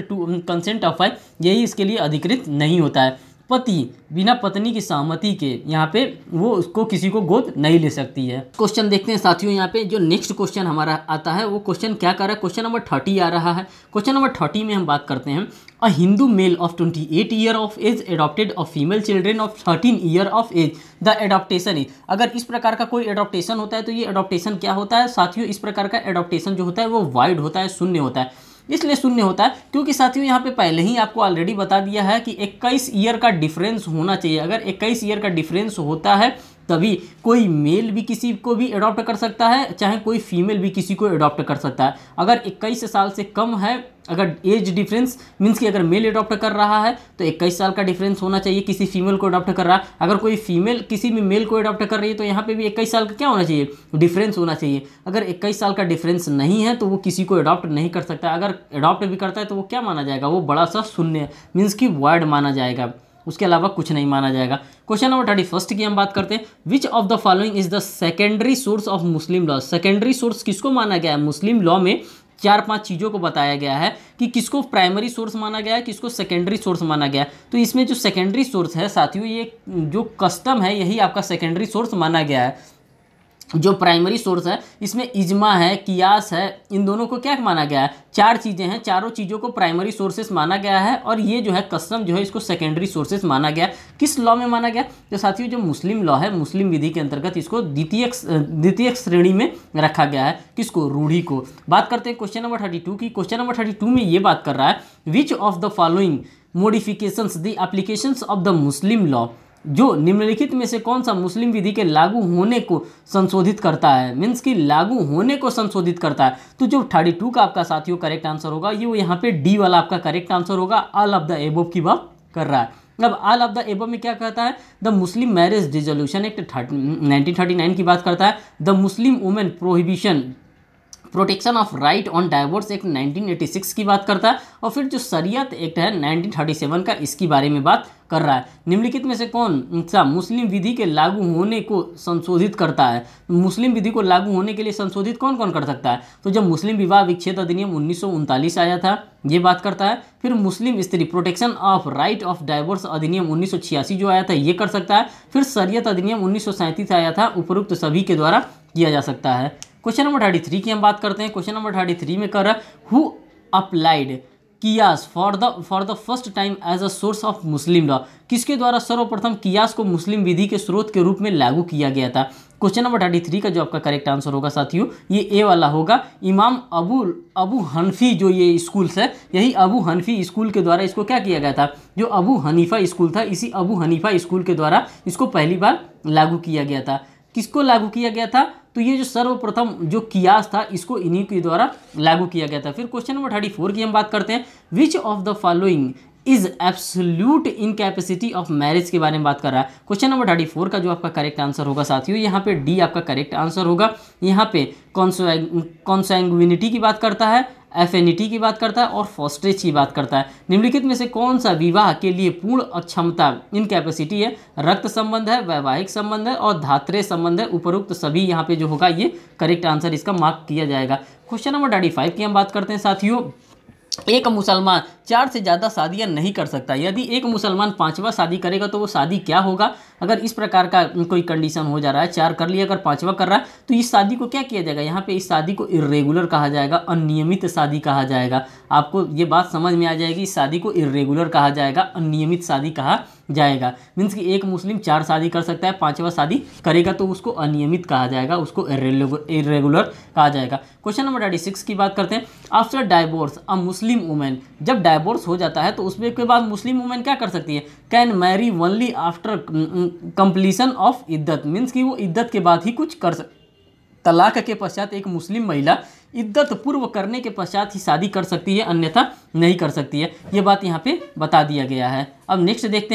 consent of wife, यही इसके लिए अधिकृत नहीं होता है। पति बिना पत्नी की सहमति के यहाँ पे वो उसको किसी को गोद नहीं ले सकती है। क्वेश्चन देखते हैं साथियों, यहाँ पे जो नेक्स्ट क्वेश्चन हमारा आता है वो क्वेश्चन क्या कर रहा है, क्वेश्चन नंबर 30 आ रहा है। क्वेश्चन नंबर 30 में हम बात करते हैं, a Hindu male of 28 year of age adopted of female children of 13 year of age the adoptation is. अगर इस प्रकार का कोई एडॉप्टेशन होता है तो ये एडॉप्टेशन क्या होता है साथियों, इस प्रकार का एडॉप्टेशन जो होता है वो वाइड होता है, शून्य होता है। इसलिए शून्य होता है क्योंकि साथियों यहाँ पे पहले ही आपको ऑलरेडी बता दिया है कि 21 ईयर का डिफरेंस होना चाहिए। अगर 21 ईयर का डिफरेंस होता है तभी कोई मेल भी किसी को भी अडॉप्ट कर सकता है, चाहे कोई फीमेल भी किसी को अडॉप्ट कर सकता है। अगर 21 साल से कम है, अगर एज डिफरेंस मीन्स कि अगर मेल अडॉप्ट कर रहा है तो 21 साल का डिफरेंस होना चाहिए किसी फीमेल को अडॉप्ट कर रहा है। अगर कोई फीमेल किसी भी मेल को अडॉप्ट कर रही है तो यहाँ पे भी 21 साल का क्या होना चाहिए, डिफरेंस होना चाहिए। अगर 21 साल का डिफरेंस नहीं है तो वो किसी को अडॉप्ट नहीं कर सकता। अगर अडॉप्ट भी करता है तो वो क्या माना जाएगा, वो बड़ा सा शून्य मीन्स कि वर्ड माना जाएगा, उसके अलावा कुछ नहीं माना जाएगा। क्वेश्चन नंबर 31 की हम बात करते हैं, which of the following is the secondary source of Muslim law. Secondary source किसको माना गया है मुस्लिम लॉ में, 4-5 चीज़ों को बताया गया है कि किसको प्राइमरी सोर्स माना गया है, किसको सेकेंडरी सोर्स माना गया है। तो इसमें जो सेकेंडरी सोर्स है साथियों, ये जो कस्टम है यही आपका सेकेंडरी सोर्स माना गया है। जो प्राइमरी सोर्स है इसमें इजमा है, कियास है, इन दोनों को क्या माना गया है, 4 चीज़ें हैं, चारों चीज़ों को प्राइमरी सोर्सेस माना गया है। और ये जो है कस्टम जो है इसको सेकेंडरी सोर्सेस माना गया। किस लॉ में माना गया, तो साथियों जो मुस्लिम लॉ है, मुस्लिम विधि के अंतर्गत इसको द्वितीयक श्रेणी में रखा गया है। किसको, रूढ़ी को। बात करते हैं क्वेश्चन नंबर 32 की। क्वेश्चन नंबर 32 में ये बात कर रहा है, which of the following modifications the applications of the Muslim law, जो निम्नलिखित में से कौन सा मुस्लिम विधि के लागू होने को संशोधित करता है, मीन्स कि लागू होने को संशोधित करता है। तो जो 32 का आपका साथियों करेक्ट आंसर होगा ये वो यहाँ पे डी वाला आपका करेक्ट आंसर होगा। ऑल ऑफ द एबव की बात कर रहा है। अब ऑल ऑफ द एबव में क्या कहता है, the Muslim marriage dissolution act 1939 की बात करता है, the Muslim women prohibition protection of right on divorce act 1986 की बात करता है, और फिर जो शरीयत एक्ट है 1937 का, इसकी बारे में बात कर रहा है। निम्नलिखित में से कौन सा मुस्लिम विधि के लागू होने को संशोधित करता है, मुस्लिम विधि को लागू होने के लिए संशोधित कौन कौन कर सकता है, तो जब मुस्लिम विवाह विच्छेद अधिनियम 1939 आया था ये बात करता है। फिर मुस्लिम स्त्री protection of right of divorce अधिनियम 1986 जो आया था ये कर सकता है। फिर शरीयत अधिनियम 1937 आया था, उपरोक्त सभी के द्वारा किया जा सकता है। क्वेश्चन नंबर 33 की हम बात करते हैं। क्वेश्चन नंबर 33 में कर रहा है, हु अप्लाइड कियास for the first time as a source of Muslim law, किसके द्वारा सर्वप्रथम कियास को मुस्लिम विधि के स्रोत के रूप में लागू किया गया था। क्वेश्चन नंबर 33 का जो आपका करेक्ट आंसर होगा साथियों ये ए वाला होगा। इमाम अबू हनफी जो ये स्कूल्स है, यही अबू हनफी स्कूल के द्वारा इसको क्या किया गया था, जो अबू हनीफा स्कूल था, इसी अबू हनीफा स्कूल के द्वारा इसको पहली बार लागू किया गया था। किसको लागू किया गया था, तो ये जो सर्वप्रथम जो कियास था इसको इन्हीं के द्वारा लागू किया गया था। फिर क्वेश्चन नंबर 34 की हम बात करते हैं, which of the following is absolute incapacity of marriage के बारे में बात कर रहा है। क्वेश्चन नंबर 34 का जो आपका करेक्ट आंसर होगा साथियों यहाँ पे डी आपका करेक्ट आंसर होगा। यहाँ पे कॉन्सैंग्विनिटी की बात करता है, एफिनिटी की बात करता है और फॉस्ट्रेज की बात करता है। निम्नलिखित में से कौन सा विवाह के लिए पूर्ण अक्षमता इनकैपेसिटी है, रक्त संबंध है, वैवाहिक संबंध है और धात्रेय संबंध है। उपरोक्त सभी यहाँ पे जो होगा ये करेक्ट आंसर इसका मार्क किया जाएगा। क्वेश्चन नंबर 35 की हम बात करते हैं साथियों, एक मुसलमान 4 से ज़्यादा शादियाँ नहीं कर सकता। यदि एक मुसलमान 5वां शादी करेगा तो वो शादी क्या होगा, अगर इस प्रकार का कोई कंडीशन हो जा रहा है, 4 कर लिया अगर 5वां कर रहा है तो इस शादी को क्या किया जाएगा, यहाँ पे इस शादी को इर्रेगुलर कहा जाएगा, अनियमित शादी कहा जाएगा। आपको ये बात समझ में आ जाएगी, इस शादी को इर्रेगुलर कहा जाएगा, अनियमित शादी कहा जाएगा। मीन्स कि एक मुस्लिम 4 शादी कर सकता है, 5वां शादी करेगा तो उसको अनियमित कहा जाएगा, उसको इर्रेगुलर कहा जाएगा। क्वेश्चन नंबर 36 की बात करते हैं, after divorce a Muslim women, जब डाइवोर्स हो जाता है तो उसमें के बाद मुस्लिम वुमेन क्या कर सकती है, can marry only after completion of इद्दत, मीन्स कि वो इद्दत के बाद ही कुछ कर सकती, तलाक के पश्चात एक मुस्लिम महिला इद्दत पूर्व करने के पश्चात ही शादी कर सकती है, अन्यथा नहीं कर सकती है। ये बात यहाँ पे बता दिया गया है। अब नेक्स्ट देखते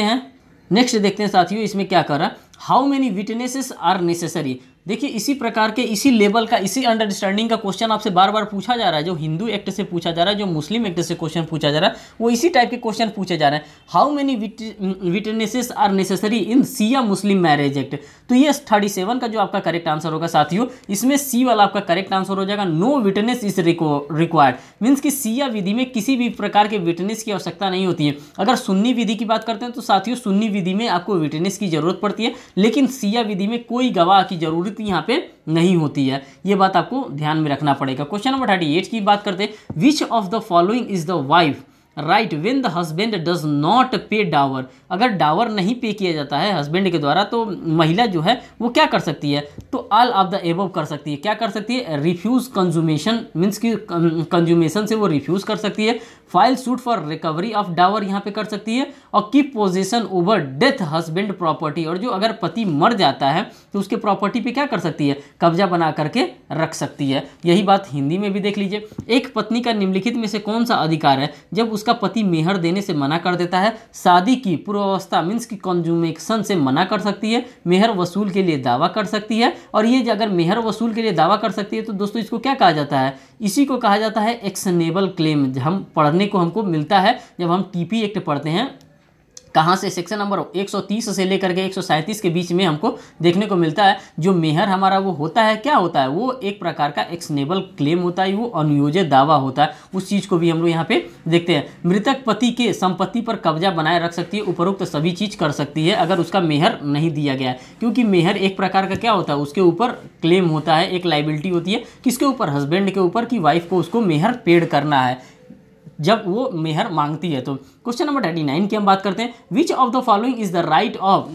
हैं साथियों इसमें क्या कर रहा है, how many witnesses are necessary. देखिए इसी प्रकार के, इसी लेवल का, इसी अंडरस्टैंडिंग का क्वेश्चन आपसे बार बार पूछा जा रहा है। जो हिंदू एक्ट से पूछा जा रहा है, जो मुस्लिम एक्ट से क्वेश्चन पूछा जा रहा है, वो इसी टाइप के क्वेश्चन पूछे जा रहे हैं। How many witnesses are necessary in Shia Muslim marriage act. तो ये 37 का जो आपका करेक्ट आंसर होगा साथियों, इसमें सी वाला आपका करेक्ट आंसर हो जाएगा, no witness is required. Means कि सिया विधि में किसी भी प्रकार के विटनेस की आवश्यकता नहीं होती है। अगर सुन्नी विधि की बात करते हैं तो साथियों सुन्नी विधि में आपको विटनेस की जरूरत पड़ती है, लेकिन सिया विधि में कोई गवाह की जरूरत यहाँ पे नहीं होती है। ये बात आपको ध्यान में रखना पड़ेगा। क्वेश्चन नंबर 38 की बात करते हैं, which of the following is the wife right when the husband does not pay dower. अगर डावर नहीं पे किया जाता है हस्बैंड के द्वारा तो महिला जो है वो क्या कर सकती है, तो ऑल ऑफ द एबव कर सकती है। क्या कर सकती है, रिफ्यूज कंज्यूमेशन, मीन्स की कंज्यूमेशन से वो रिफ्यूज कर सकती है, file suit for recovery of dower यहाँ पे कर सकती है, और keep possession over death husband property, और जो अगर पति मर जाता है तो उसके प्रॉपर्टी पे क्या कर सकती है, कब्जा बना करके रख सकती है। यही बात हिंदी में भी देख लीजिए, एक पत्नी का निम्नलिखित में से कौन सा अधिकार है जब उसका पति मेहर देने से मना कर देता है, शादी की पूर्वावस्था मीन्स की कंज्यूमेशन से मना कर सकती है, मेहर वसूल के लिए दावा कर सकती है। और ये अगर मेहर वसूल के लिए दावा कर सकती है तो दोस्तों इसको क्या कहा जाता है, इसी को कहा जाता है एक्शनेबल क्लेम। हम पढ़ने को हमको मिलता है जब हम टीपी एक्ट पढ़ते हैं, कहाँ से, सेक्शन नंबर 130 से लेकर के 137 के बीच में हमको देखने को मिलता है। जो मेहर हमारा वो होता है, क्या होता है, वो एक प्रकार का एक्शनेबल क्लेम होता है, वो अनुयोज्य दावा होता है। उस चीज़ को भी हम लोग यहाँ पे देखते हैं। मृतक पति के संपत्ति पर कब्जा बनाए रख सकती है, उपरोक्त सभी चीज़ कर सकती है अगर उसका मेहर नहीं दिया गया है, क्योंकि मेहर एक प्रकार का क्या होता है, उसके ऊपर क्लेम होता है, एक लाइबिलिटी होती है किसके ऊपर, हस्बैंड के ऊपर, कि वाइफ को उसको मेहर पेड करना है जब वो मेहर मांगती है। तो क्वेश्चन नंबर 39 की हम बात करते हैं। Which of the following is the right of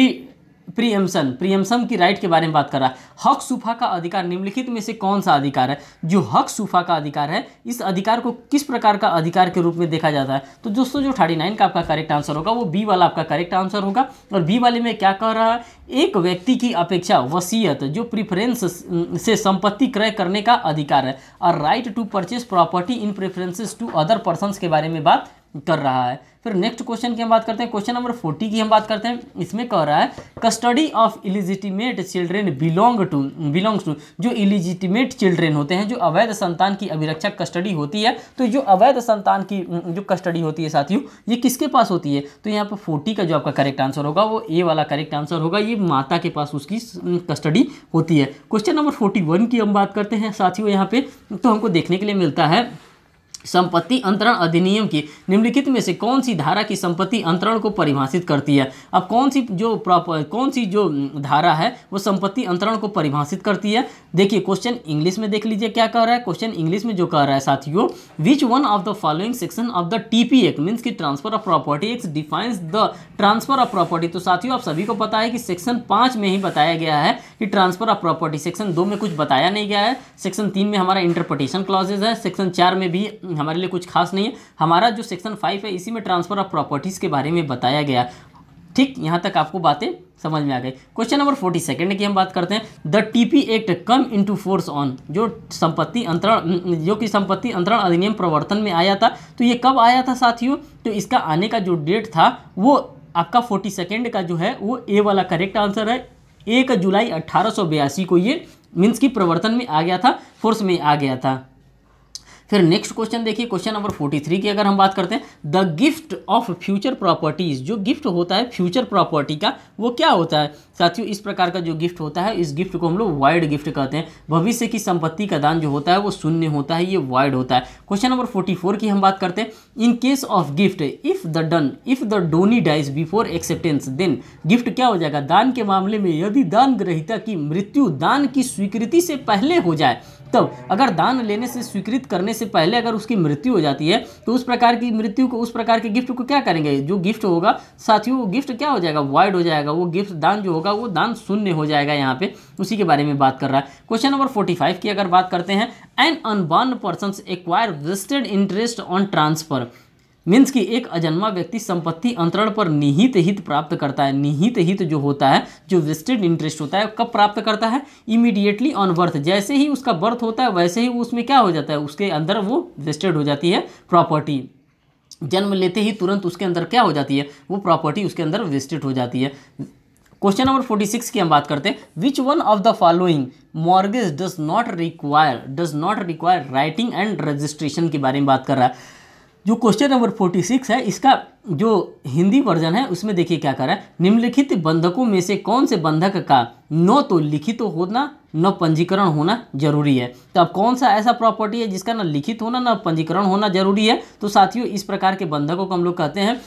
preemption की राइट के बारे में बात कर रहा है। हक सुफा का अधिकार निम्नलिखित में से कौन सा अधिकार है। जो हक सुफा का अधिकार है, इस अधिकार को किस प्रकार का अधिकार के रूप में देखा जाता है। तो दोस्तों जो 39 का आपका करेक्ट आंसर होगा वो बी वाला आपका करेक्ट आंसर होगा। और बी वाले में क्या कह रहा है, एक व्यक्ति की अपेक्षा वसीयत जो प्रीफरेंस से संपत्ति क्रय करने का अधिकार है, और right to purchase property in preferences to other persons के बारे में बात कर रहा है। फिर नेक्स्ट क्वेश्चन की हम बात करते हैं, क्वेश्चन नंबर 40 की हम बात करते हैं। इसमें कह रहा है custody of illegitimate children belongs to, जो इलिजिटिमेट चिल्ड्रेन होते हैं, जो अवैध संतान की अभिरक्षा कस्टडी होती है। तो जो अवैध संतान की जो कस्टडी होती है साथियों, ये किसके पास होती है। तो यहाँ पर 40 का जो आपका करेक्ट आंसर होगा वो ए वाला करेक्ट आंसर होगा, ये माता के पास उसकी कस्टडी होती है। क्वेश्चन नंबर 41 की हम बात करते हैं साथियों। यहाँ पे तो हमको देखने के लिए मिलता है संपत्ति अंतरण अधिनियम की निम्नलिखित में से कौन सी धारा की संपत्ति अंतरण को परिभाषित करती है। अब कौन सी जो धारा है वो संपत्ति अंतरण को परिभाषित करती है। देखिए क्वेश्चन इंग्लिश में देख लीजिए क्या कह रहा है। क्वेश्चन इंग्लिश में जो कह रहा है साथियों, which one of the following section of the TP act means की transfer of property act defines the transfer of property. तो साथियों आप सभी को पता है कि सेक्शन 5 में ही बताया गया है कि ट्रांसफर ऑफ प्रॉपर्टी। सेक्शन 2 में कुछ बताया नहीं गया है। सेक्शन 3 में हमारा इंटरप्रिटेशन क्लॉजेज है। सेक्शन 4 में भी हमारे लिए कुछ खास नहीं है। हमारा जो सेक्शन 5 है इसी में ट्रांसफर ऑफ प्रॉपर्टीज के बारे में बताया गया। ठीक, यहाँ तक आपको बातें समझ में आ गई। क्वेश्चन नंबर 42 की हम बात करते हैं। The TP act come into force on, जो संपत्ति अंतरण अधिनियम प्रवर्तन में आया था, तो ये कब आया था साथियों। तो इसका आने का जो डेट था वो आपका 42 का जो है वो ए वाला करेक्ट आंसर है। 1 जुलाई 1882 को ये मीन्स की प्रवर्तन में आ गया था, फोर्स में आ गया था। फिर नेक्स्ट क्वेश्चन देखिए, क्वेश्चन नंबर 43 की अगर हम बात करते हैं, the gift of future properties, जो गिफ्ट होता है फ्यूचर प्रॉपर्टी का वो क्या होता है साथियों। इस प्रकार का जो गिफ्ट होता है, इस गिफ्ट को हम लोग वाइड गिफ्ट कहते हैं। भविष्य की संपत्ति का दान जो होता है वो शून्य होता है, ये वाइड होता है। क्वेश्चन नंबर 44 की हम बात करते हैं। In case of gift if the donee dies before acceptance then, gift क्या हो जाएगा, दान के मामले में यदि दान ग्रहीता की मृत्यु दान की स्वीकृति से पहले हो जाए, तब अगर दान लेने से स्वीकृत करने से पहले अगर उसकी मृत्यु हो जाती है तो उस प्रकार की मृत्यु को, उस प्रकार के गिफ्ट को क्या करेंगे, जो गिफ्ट होगा साथियों वो गिफ्ट क्या हो जाएगा, वाइड हो जाएगा। वो गिफ्ट दान जो होगा वो दान शून्य हो जाएगा। यहाँ पे उसी के बारे में बात कर रहा है। क्वेश्चन नंबर 45 की अगर बात करते हैं, an unborn person acquire vested interest on transfer means कि एक अजन्मा व्यक्ति संपत्ति अंतरण पर निहित हित प्राप्त करता है। निहित हित जो होता है, जो वेस्टेड इंटरेस्ट होता है, कब प्राप्त करता है, इमीडिएटली ऑन बर्थ। जैसे ही उसका बर्थ होता है वैसे ही उसमें क्या हो जाता है, उसके अंदर वो वेस्टेड हो जाती है प्रॉपर्टी। जन्म लेते ही तुरंत उसके अंदर क्या हो जाती है, वो प्रॉपर्टी उसके अंदर वेस्टेड हो जाती है। क्वेश्चन नंबर 46 की हम बात करते हैं। Which one of the following mortgage does not require writing and registration के बारे में बात कर रहा है। जो क्वेश्चन नंबर 46 है इसका जो हिंदी वर्जन है उसमें देखिए क्या कर रहा है, निम्नलिखित बंधकों में से कौन से बंधक का न तो लिखित होना न पंजीकरण होना जरूरी है। तो अब कौन सा ऐसा प्रॉपर्टी है जिसका न लिखित होना न पंजीकरण होना जरूरी है। तो साथियों इस प्रकार के बंधकों को हम लोग कहते हैं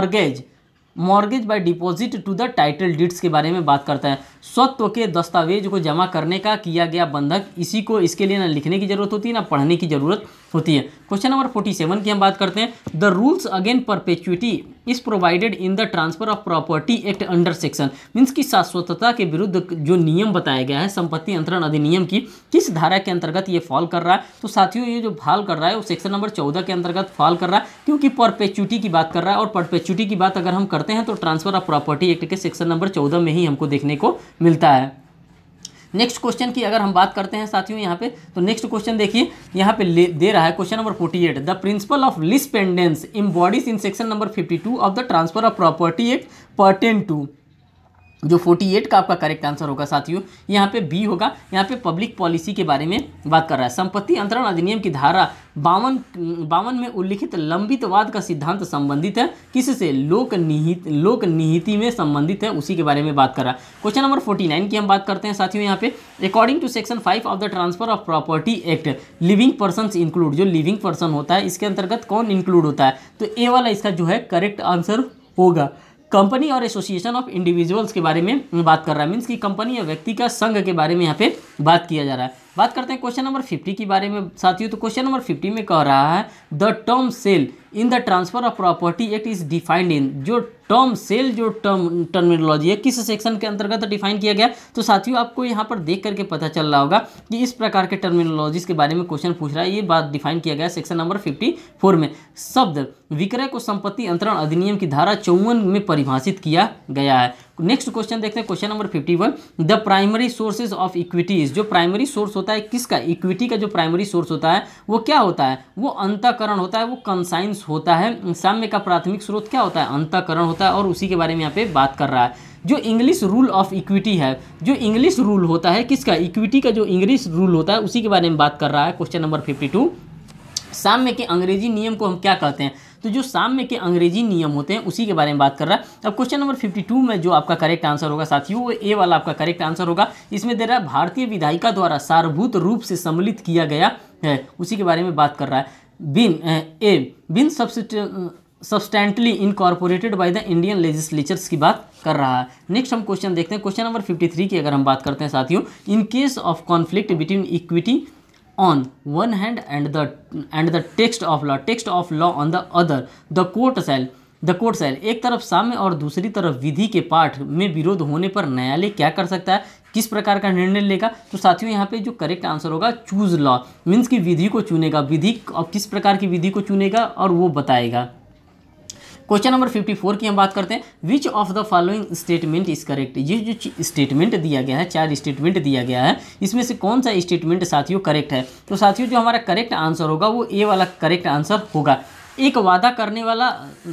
mortgage by deposit to the title deeds के बारे में बात करता है। स्वत्व के दस्तावेज को जमा करने का किया गया बंधक, इसी को इसके लिए ना लिखने की जरूरत होती है ना पढ़ने की जरूरत होती है। क्वेश्चन नंबर 47 की हम बात करते हैं। The rules against perpetuity is provided in the transfer of property act under section means की शाश्वतता के विरुद्ध जो नियम बताया गया है संपत्ति अंतरण अधिनियम की, किस धारा के अंतर्गत ये फॉल कर रहा है। तो साथियों ये जो फॉल कर रहा है वो सेक्शन नंबर 14 के अंतर्गत फॉल कर रहा है, क्योंकि परपेचुइटी की बात कर रहा है। और परपेचुइटी की बात अगर हम करते हैं तो ट्रांसफर ऑफ प्रॉपर्टी एक्ट के सेक्शन नंबर 14 में ही हमको देखने को मिलता है। नेक्स्ट क्वेश्चन की अगर हम बात करते हैं साथियों यहाँ पे, तो नेक्स्ट क्वेश्चन देखिए यहाँ पे दे रहा है question number 48। The principle of lis pendens embodies in section number 52 of the transfer of property act pertain to. जो 48 का आपका करेक्ट आंसर होगा साथियों, यहाँ पे बी होगा। यहाँ पे पब्लिक पॉलिसी के बारे में बात कर रहा है। संपत्ति अंतरण अधिनियम की धारा 52 में उल्लिखित लंबितवाद का सिद्धांत संबंधित है किससे? लोक निहिति में संबंधित है, उसी के बारे में बात कर रहा है। क्वेश्चन नंबर 49 की हम बात करते हैं साथियों। यहाँ पे according to section 5 of the transfer of property act living persons include, जो लिविंग पर्सन होता है इसके अंतर्गत कौन इंक्लूड होता है? तो ए वाला इसका जो है करेक्ट आंसर होगा। कंपनी और एसोसिएशन ऑफ इंडिविजुअल्स के बारे में बात कर रहा है, मीन्स कि कंपनी या व्यक्ति का संघ के बारे में यहाँ पे बात किया जा रहा है। बात करते हैं क्वेश्चन नंबर 50 के बारे में साथियों। तो क्वेश्चन नंबर 50 में कह रहा है the term sale in the transfer of property act is defined in, जो टर्म सेल जो टर्मिनोलॉजी है किस सेक्शन के अंतर्गत डिफाइन किया गया? तो साथियों आपको यहाँ पर देख करके पता चल रहा होगा कि इस प्रकार के टर्मिनोलॉजीज के बारे में क्वेश्चन पूछ रहा है। ये बात डिफाइन किया गया सेक्शन नंबर 54 में। शब्द विक्रय को संपत्ति अंतरण अधिनियम की धारा 54 में परिभाषित किया गया है। नेक्स्ट क्वेश्चन देखते हैं question number 51। The primary sources of equities, जो प्राइमरी सोर्स होता है किसका? इक्विटी का जो प्राइमरी सोर्स होता है वो क्या होता है? वो अंतःकरण होता है, वो कंसाइंस होता है। साम्य का प्राथमिक स्रोत क्या होता है? अंतःकरण होता है, और उसी के बारे में यहाँ पे बात कर रहा है। जो इंग्लिश रूल ऑफ इक्विटी है, जो इंग्लिश रूल होता है किसका? इक्विटी का जो इंग्लिश रूल होता है उसी के बारे में बात कर रहा है। Question number 52। साम्य के अंग्रेजी नियम को हम क्या कहते हैं? तो जो साम्य के अंग्रेजी नियम होते हैं उसी के बारे में बात कर रहा है। अब क्वेश्चन नंबर 52 में जो आपका करेक्ट आंसर होगा साथियों वो ए वाला आपका करेक्ट आंसर होगा। इसमें दे रहा है भारतीय विधायिका द्वारा सारभूत रूप से सम्मिलित किया गया है, उसी के बारे में बात कर रहा है। Been substantially incorporated by the Indian legislatures की बात कर रहा है। नेक्स्ट हम क्वेश्चन देखते हैं क्वेश्चन नंबर 53 की अगर हम बात करते हैं साथियों। In case of conflict between equity on one hand and the text of law on the other, the court shall एक तरफ साम्य और दूसरी तरफ विधि के पाठ में विरोध होने पर न्यायालय क्या कर सकता है? किस प्रकार का निर्णय लेगा? तो साथियों यहाँ पे जो करेक्ट आंसर होगा चूज लॉ, मीन्स की विधि को चुनेगा। विधि और किस प्रकार की विधि को चुनेगा और वो बताएगा। क्वेश्चन नंबर 54 की हम बात करते हैं। Which of the following statement is correct? ये जो स्टेटमेंट दिया गया है, 4 स्टेटमेंट दिया गया है, इसमें से कौन सा स्टेटमेंट साथियों करेक्ट है? तो साथियों जो हमारा करेक्ट आंसर होगा वो ए वाला करेक्ट आंसर होगा। एक वादा करने वाला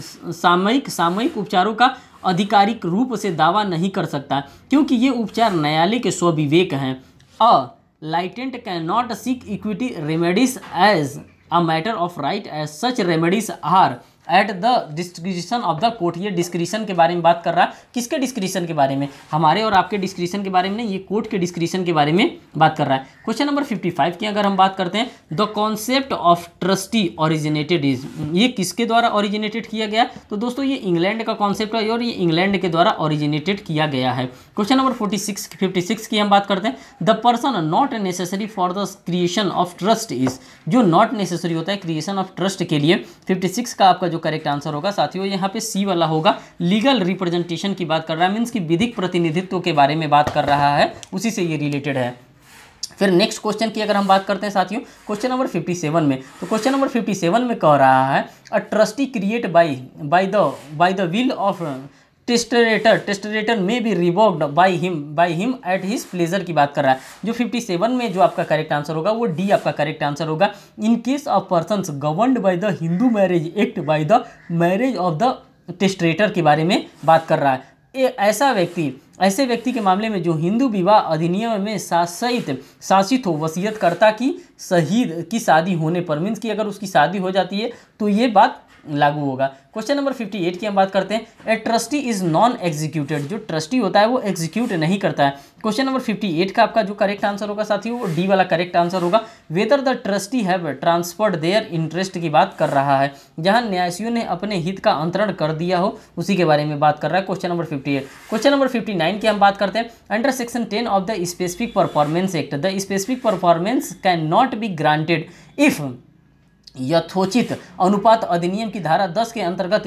सामयिक उपचारों का आधिकारिक रूप से दावा नहीं कर सकता क्योंकि ये उपचार न्यायालय के स्वविवेक हैं। A litigant can not seek equity remedies as a matter of right as such remedies are at the discretion of the court. ये डिस्क्रिशन के बारे में बात कर रहा है। किसके डिस्क्रिशन के बारे में? हमारे और आपके डिस्क्रिशन के बारे में नहीं, ये कोर्ट के डिस्क्रिशन के बारे में बात कर रहा है। क्वेश्चन नंबर 55 की अगर हम बात करते हैं। The concept of trustee originated is, ये किसके द्वारा ओरिजिनेटेड किया गया? तो दोस्तों ये इंग्लैंड का कॉन्सेप्ट है और ये इंग्लैंड के द्वारा ओरिजिनेटेड किया गया है। क्वेश्चन नंबर 56 की हम बात करते हैं। The person not necessary for the creation of trust is, जो नॉट नेसेसरी होता है क्रिएशन ऑफ ट्रस्ट के लिए। 56 का आपका करेक्ट आंसर होगा साथियों यहाँ पे सी वाला होगा। लीगल रिप्रेजेंटेशन की बात कर रहा है, मीन्स की विधिक प्रतिनिधित्व के बारे में बात कर रहा है, उसी से ये रिलेटेड है। फिर नेक्स्ट क्वेश्चन की अगर हम बात करते हैं साथियों क्वेश्चन नंबर 57 में, तो क्वेश्चन नंबर 57 में कह रहा है a trustee create by the will of testator may be revoked by him at his pleasure की बात कर रहा है। जो 57 में जो आपका करेक्ट आंसर होगा वो डी आपका करेक्ट आंसर होगा। In case of persons governed by the Hindu marriage act by the marriage of the testator के बारे में बात कर रहा है। ऐसे व्यक्ति के मामले में जो हिंदू विवाह अधिनियम में शासित हो वसीयतकर्ता की शादी होने पर, मीन्स की अगर उसकी शादी हो जाती है तो ये बात लागू होगा। क्वेश्चन नंबर 58 की हम बात करते हैं। A trustee is non executed, जो ट्रस्टी होता है वो एग्जीक्यूट नहीं करता है। क्वेश्चन नंबर 58 का आपका जो करेक्ट आंसर होगा साथियों वो डी वाला करेक्ट आंसर होगा। Whether the trustee have transferred their interest की बात कर रहा है, जहां न्यायसियों ने अपने हित का अंतरण कर दिया हो, उसी के बारे में बात कर रहा है। Question number 58। क्वेश्चन नंबर 59 की हम बात करते हैं। Under section 10 of the specific performance act the specific performance can not be granted if यथोचित अनुपात अधिनियम की धारा 10 के अंतर्गत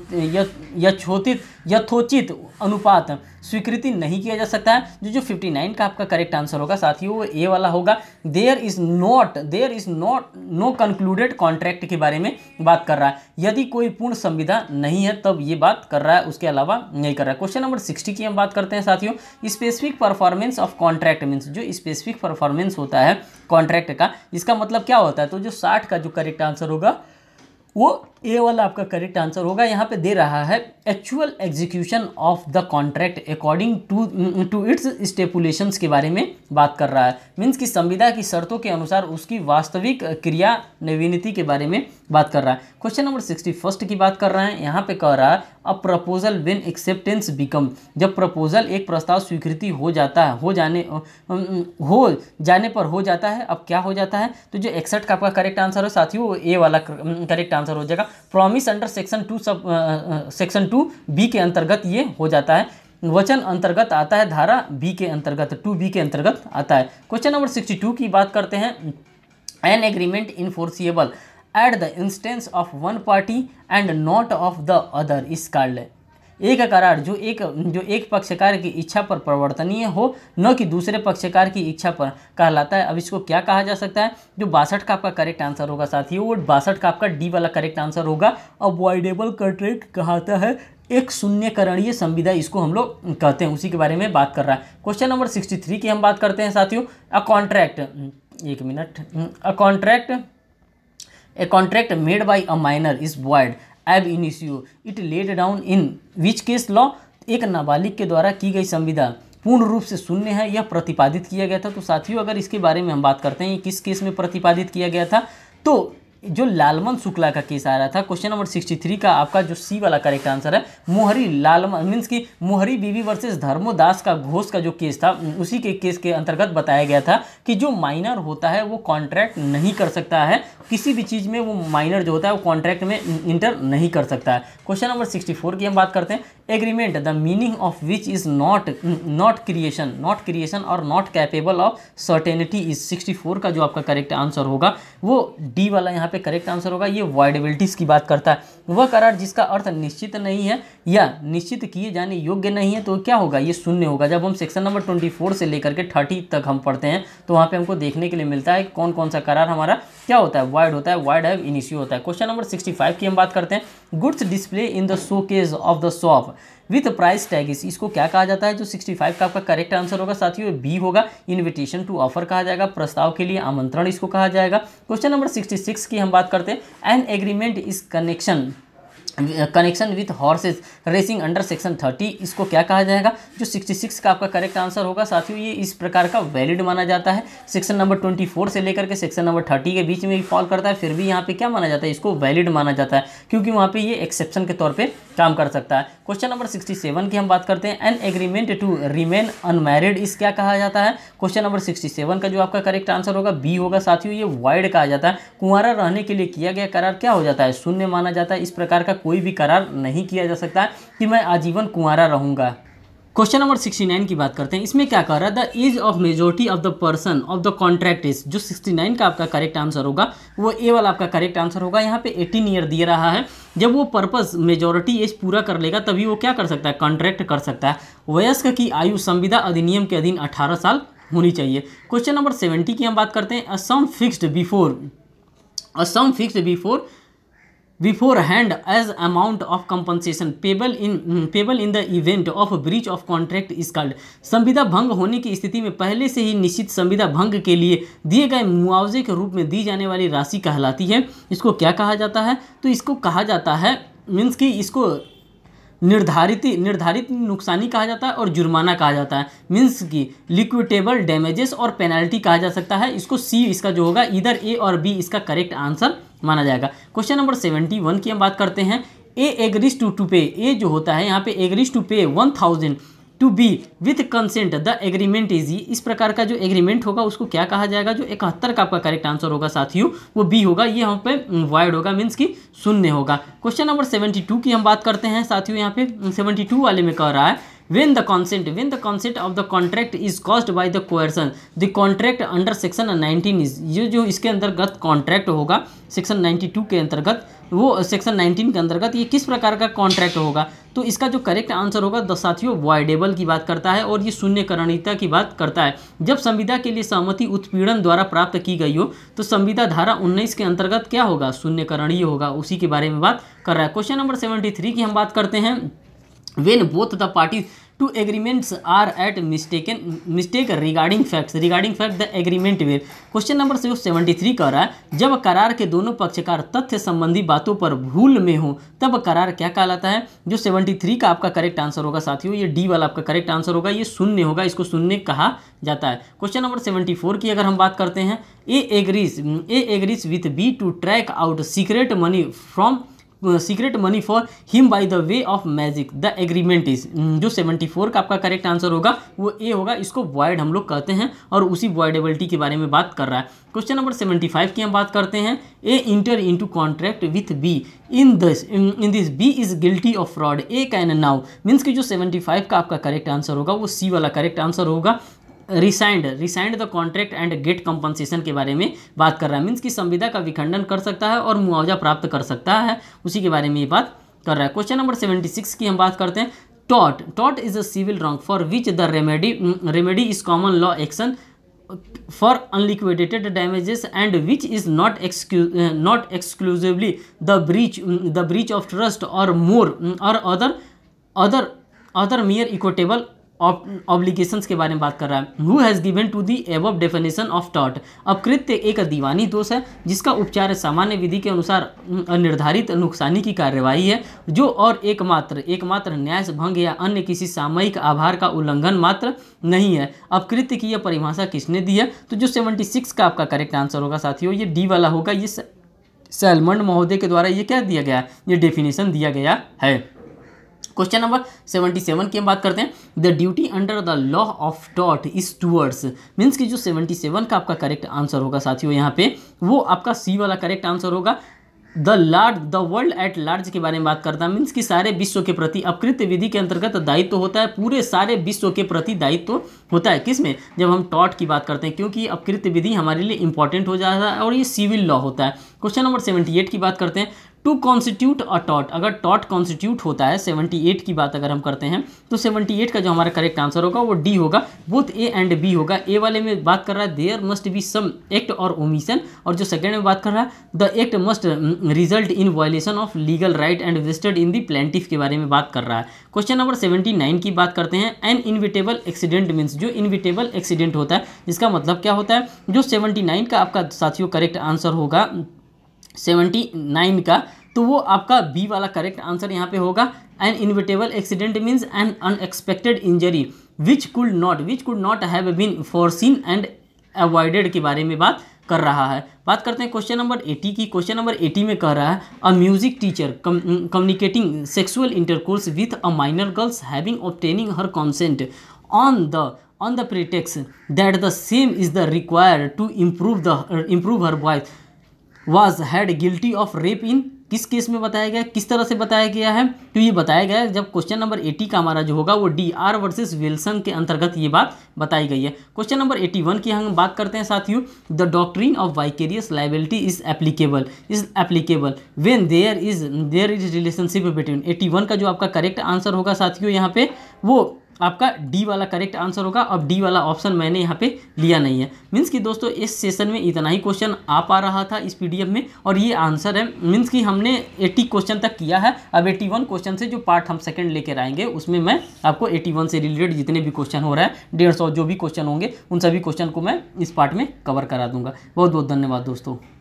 यथोचित अनुपात स्वीकृति नहीं किया जा सकता है। जो 59 का आपका करेक्ट आंसर होगा साथियों वो ए वाला होगा। There is not no concluded contract के बारे में बात कर रहा है। यदि कोई पूर्ण संविदा नहीं है तब ये बात कर रहा है, उसके अलावा नहीं कर रहा है। क्वेश्चन नंबर 60 की हम बात करते हैं साथियों। Specific performance of contract means, जो स्पेसिफिक परफॉर्मेंस होता है कॉन्ट्रैक्ट का, इसका मतलब क्या होता है? तो जो 60 का जो करेक्ट आंसर होगा वो ए वाला आपका करेक्ट आंसर होगा। यहाँ पे दे रहा है actual execution of the contract according to its stipulations के बारे में बात कर रहा है। मीन्स कि संविदा की शर्तों के अनुसार उसकी वास्तविक क्रियान्विति के बारे में बात कर रहा है। क्वेश्चन नंबर 61 की बात कर रहे हैं। यहाँ पे कह रहा है a proposal when acceptance become, जब प्रपोजल एक प्रस्ताव स्वीकृति हो जाता है, हो जाने पर हो जाता है, अब क्या हो जाता है, तो जो 61 का आपका करेक्ट आंसर है साथियों वो ए वाला करेक्ट आंसर हो जाएगा। प्रॉमिस अंडर सेक्शन 2 बी के अंतर्गत ये हो जाता है। वचन अंतर्गत आता है, धारा बी के अंतर्गत 2B के अंतर्गत आता है। क्वेश्चन नंबर 62 की बात करते हैं। An agreement enforceable at the instance of one party and not of the other is called. एक करार जो एक पक्षकार की इच्छा पर परिवर्तनीय हो, न कि दूसरे पक्षकार की इच्छा पर, कहलाता है। अब इसको क्या कहा जा सकता है? जो 62 का आपका करेक्ट आंसर होगा साथियों वो 62 का आपका डी वाला करेक्ट आंसर होगा। अवॉइडेबल कॉन्ट्रैक्ट कहता है एक शून्यकरणीय संविदा, इसको हम लोग कहते हैं, उसी के बारे में बात कर रहा है। क्वेश्चन नंबर 63 की हम बात करते हैं साथियों। A contract made by a minor is void ab initio it laid down in which case law. एक नाबालिग के द्वारा की गई संविदा पूर्ण रूप से शून्य है, यह प्रतिपादित किया गया था। तो साथियों अगर इसके बारे में हम बात करते हैं, ये किस केस में प्रतिपादित किया गया था, तो जो लालमन शुक्ला का केस आ रहा था। क्वेश्चन नंबर 63 का आपका जो सी वाला करेक्ट आंसर है मोहरी लालमन मीन्स की मोहरी बीवी वर्सेस धर्मोदास का घोष का जो केस था, उसी के केस के अंतर्गत बताया गया था कि जो माइनर होता है वो कॉन्ट्रैक्ट नहीं कर सकता है, किसी भी चीज़ में वो माइनर जो होता है वो कॉन्ट्रैक्ट में इंटर नहीं कर सकता है। क्वेश्चन नंबर 64 की हम बात करते हैं। Agreement the meaning of which is not creation और not capable of certainty is 64 का जो आपका करेक्ट आंसर होगा वो डी वाला यहाँ पे करेक्ट आंसर होगा। ये वॉइडेबिलिटीज की बात करता है। वह करार जिसका अर्थ निश्चित नहीं है या निश्चित किए जाने योग्य नहीं है, तो क्या होगा? ये शून्य होगा। जब हम सेक्शन नंबर 24 से लेकर के 30 तक हम पढ़ते हैं तो वहाँ पे हमको देखने के लिए मिलता है कौन कौन सा करार हमारा क्या होता है, वॉइड होता है, वॉइड है, इनिशियो होता है। क्वेश्चन नंबर 65 की हम बात करते हैं। Goods display in the showcase of the shop with price tag, इसको क्या कहा जाता है? जो 65 का आपका करेक्ट आंसर होगा साथियों बी होगा। इन्विटेशन टू ऑफर कहा जाएगा, प्रस्ताव के लिए आमंत्रण इसको कहा जाएगा। क्वेश्चन नंबर 66 की हम बात करते हैं। An agreement is connection with horses racing under section 30, इसको क्या कहा जाएगा? जो 66 का आपका करेक्ट आंसर होगा साथियों ये इस प्रकार का वैलिड माना जाता है। सेक्शन नंबर 24 से लेकर के सेक्शन नंबर 30 के बीच में भी फॉल करता है, फिर भी यहाँ पे क्या माना जाता है? इसको वैलिड माना जाता है, क्योंकि वहाँ पे ये एक्सेप्शन के तौर पे काम कर सकता है। क्वेश्चन नंबर 67 की हम बात करते हैं। An agreement to remain unmarried इस क्या कहा जाता है? क्वेश्चन नंबर 67 का जो आपका करेक्ट आंसर होगा बी होगा साथियों, ये वॉइड कहा जाता है। कुंवारा रहने के लिए किया गया करार क्या हो जाता है? शून्य माना जाता है। इस प्रकार का कोई भी करार नहीं किया जा सकता है कि मैं आजीवन कुंवारा रहूंगा। क्वेश्चन नंबर 69 की बात करते हैं। इसमें क्या कह रहा है? The age of majority of the person of the contract is, जो 69 का आपका करेक्ट आंसर होगा वो ए वाला आपका करेक्ट आंसर होगा। यहाँ पे 18 ईयर दिया रहा है। जब वो पर्पस मेजोरिटी एज पूरा कर लेगा तभी वो क्या कर सकता है? कॉन्ट्रैक्ट कर सकता है। वयस्क की आयु संविदा अधिनियम के अधीन 18 साल होनी चाहिए। क्वेश्चन नंबर 70 की हम बात करते हैं। A sum fixed beforehand as amount of compensation payable in the event of breach of contract is called. संविदा भंग होने की स्थिति में पहले से ही निश्चित संविदा भंग के लिए दिए गए मुआवजे के रूप में दी जाने वाली राशि कहलाती है। इसको क्या कहा जाता है? तो इसको कहा जाता है मीन्स कि इसको निर्धारित नुकसानी कहा जाता है और जुर्माना कहा जाता है। मीन्स की लिक्विडेबल डैमेजेस और पेनल्टी कहा जा सकता है। इसको सी इसका जो होगा इधर ए और बी इसका करेक्ट आंसर माना जाएगा। क्वेश्चन नंबर 71 की हम बात करते हैं। ए एग्रीज टू पे, ए जो होता है यहाँ पे agrees to pay 1000 to be with consent the agreement is, इस प्रकार का जो एग्रीमेंट होगा उसको क्या कहा जाएगा? जो 71 का आपका करेक्ट आंसर होगा साथियों वो बी होगा। ये यहाँ पे वॉइड होगा मीन्स की शून्य होगा। क्वेश्चन नंबर 72 की हम बात करते हैं साथियों। यहाँ पे 72 वाले में कह रहा है when the consent of the contract is caused by the coercion the contract under section 19 is, ये जो इसके अंतर्गत कॉन्ट्रैक्ट होगा सेक्शन 92 के अंतर्गत, वो सेक्शन 19 के अंतर्गत ये किस प्रकार का कॉन्ट्रैक्ट होगा? तो इसका जो करेक्ट आंसर होगा द साथियों वॉइडेबल की बात करता है और ये शून्यकरणीयता की बात करता है। जब संविदा के लिए सहमति उत्पीड़न द्वारा प्राप्त की गई हो तो संविदा धारा 19 के अंतर्गत क्या होगा? शून्यकरणीय होगा, उसी के बारे में बात कर रहा है। क्वेश्चन नंबर 73 की हम बात करते हैं। When both the parties to agreements are at mistake regarding fact the agreement were. Question number 73 कह रहा है जब करार के दोनों पक्षकार तथ्य संबंधी बातों पर भूल में हो तब करार क्या कहलाता है। जो 73 का आपका करेक्ट आंसर होगा साथियों, ये डी वाला आपका करेक्ट आंसर होगा, ये शून्य होगा, इसको शून्य कहा जाता है। क्वेश्चन नंबर 74 की अगर हम बात करते हैं, A agrees with B to track out secret money for him by the way of magic the agreement is. जो 74 का आपका करेक्ट आंसर होगा वो ए होगा, इसको वॉइड हम लोग कहते हैं और उसी वॉइडेबिलिटी के बारे में बात कर रहा है। क्वेश्चन नंबर 75 की हम बात करते हैं, A enter into contract with B in this B is guilty of fraud A can now. Means कि जो 75 का आपका करेक्ट आंसर होगा वो सी वाला करेक्ट आंसर होगा। Rescind the contract and get compensation के बारे में बात कर रहा है। मीन्स कि संविदा का विखंडन कर सकता है और मुआवजा प्राप्त कर सकता है, उसी के बारे में ये बात कर रहा है। क्वेश्चन नंबर 76 की हम बात करते हैं, टॉट is a civil wrong for which the remedy is common law action for unliquidated damages and which is not exclusively the breach of trust or more or other mere equitable obligations के बारे में बात कर रहा है। Who has given to the above definition of टॉट। अब कृत्य एक दीवानी दोष है जिसका उपचार सामान्य विधि के अनुसार निर्धारित नुकसानी की कार्यवाही है जो और एकमात्र न्याय भंग या अन्य किसी सामयिक आभार का उल्लंघन मात्र नहीं है। अब कृत्य की यह परिभाषा किसने दी है, तो जो 76 का आपका करेक्ट आंसर होगा साथियों ये डी वाला होगा। ये सैलमंड महोदय के द्वारा ये क्या दिया गया है, ये डेफिनेशन दिया गया है। क्वेश्चन नंबर 77 की हम बात करते हैं, the duty under the law of टॉट इज टूवर्ड्स। मीन्स कि जो 77 का आपका करेक्ट आंसर होगा साथियों यहाँ पे वो आपका सी वाला करेक्ट आंसर होगा। द वर्ल्ड एट लार्ज के बारे में बात करता है। मीन्स कि सारे विश्व के प्रति अपकृत्य विधि के अंतर्गत दायित्व होता है, पूरे सारे विश्व के प्रति दायित्व होता है। किसमें, जब हम टॉट की बात करते हैं, क्योंकि अपकृत्य विधि हमारे लिए इंपॉर्टेंट हो जाता है और ये सिविल लॉ होता है। क्वेश्चन नंबर 78 की बात करते हैं, टू कॉन्स्टिट्यूट अ टॉट। अगर टॉट कॉन्स्टिट्यूट होता है 78 की बात अगर हम करते हैं तो 78 का जो हमारा करेक्ट आंसर होगा वो डी होगा, बोथ ए एंड बी होगा। ए वाले में बात कर रहा है there must be some act और ओमिशन, और जो सेकेंड में बात कर रहा है the act must result in violation of legal right and vested in the plaintiff के बारे में बात कर रहा है। क्वेश्चन नंबर 79 की बात करते हैं, एन इनविटेबल एक्सीडेंट मीन्स। जो इनविटेबल एक्सीडेंट होता है इसका मतलब क्या होता है, जो 79 का आपका साथियों करेक्ट आंसर होगा 79 का, तो वो आपका बी वाला करेक्ट आंसर यहाँ पे होगा। An inevitable accident means an unexpected injury which could not have been foreseen and avoided के बारे में बात कर रहा है। बात करते हैं क्वेश्चन नंबर 80 की। क्वेश्चन नंबर 80 में कह रहा है, a music teacher communicating sexual intercourse with a minor girls having obtaining her consent on the pretext that the same is the required to improve her voice was had guilty of rape in। किस case में बताया गया, किस तरह से बताया गया है, तो ये बताया गया है जब क्वेश्चन नंबर 80 का हमारा जो होगा वो डी आर वर्सेस विल्सन के अंतर्गत ये बात बताई गई है। क्वेश्चन नंबर 81 की हम बात करते हैं साथियों, the doctrine of vicarious liability is applicable when there is relationship between. 81 का जो आपका करेक्ट आंसर होगा साथियों यहाँ पे वो आपका डी वाला करेक्ट आंसर होगा। अब डी वाला ऑप्शन मैंने यहाँ पे लिया नहीं है। मीन्स कि दोस्तों इस सेशन में इतना ही क्वेश्चन आ पा रहा था इस पीडीएफ में और ये आंसर है। मीन्स कि हमने 80 क्वेश्चन तक किया है। अब 81 क्वेश्चन से जो पार्ट हम सेकंड लेकर आएंगे उसमें मैं आपको 81 से रिलेटेड जितने भी क्वेश्चन हो रहा है 150 जो भी क्वेश्चन होंगे उन सभी क्वेश्चन को मैं इस पार्ट में कवर करा दूंगा। बहुत बहुत धन्यवाद दोस्तों।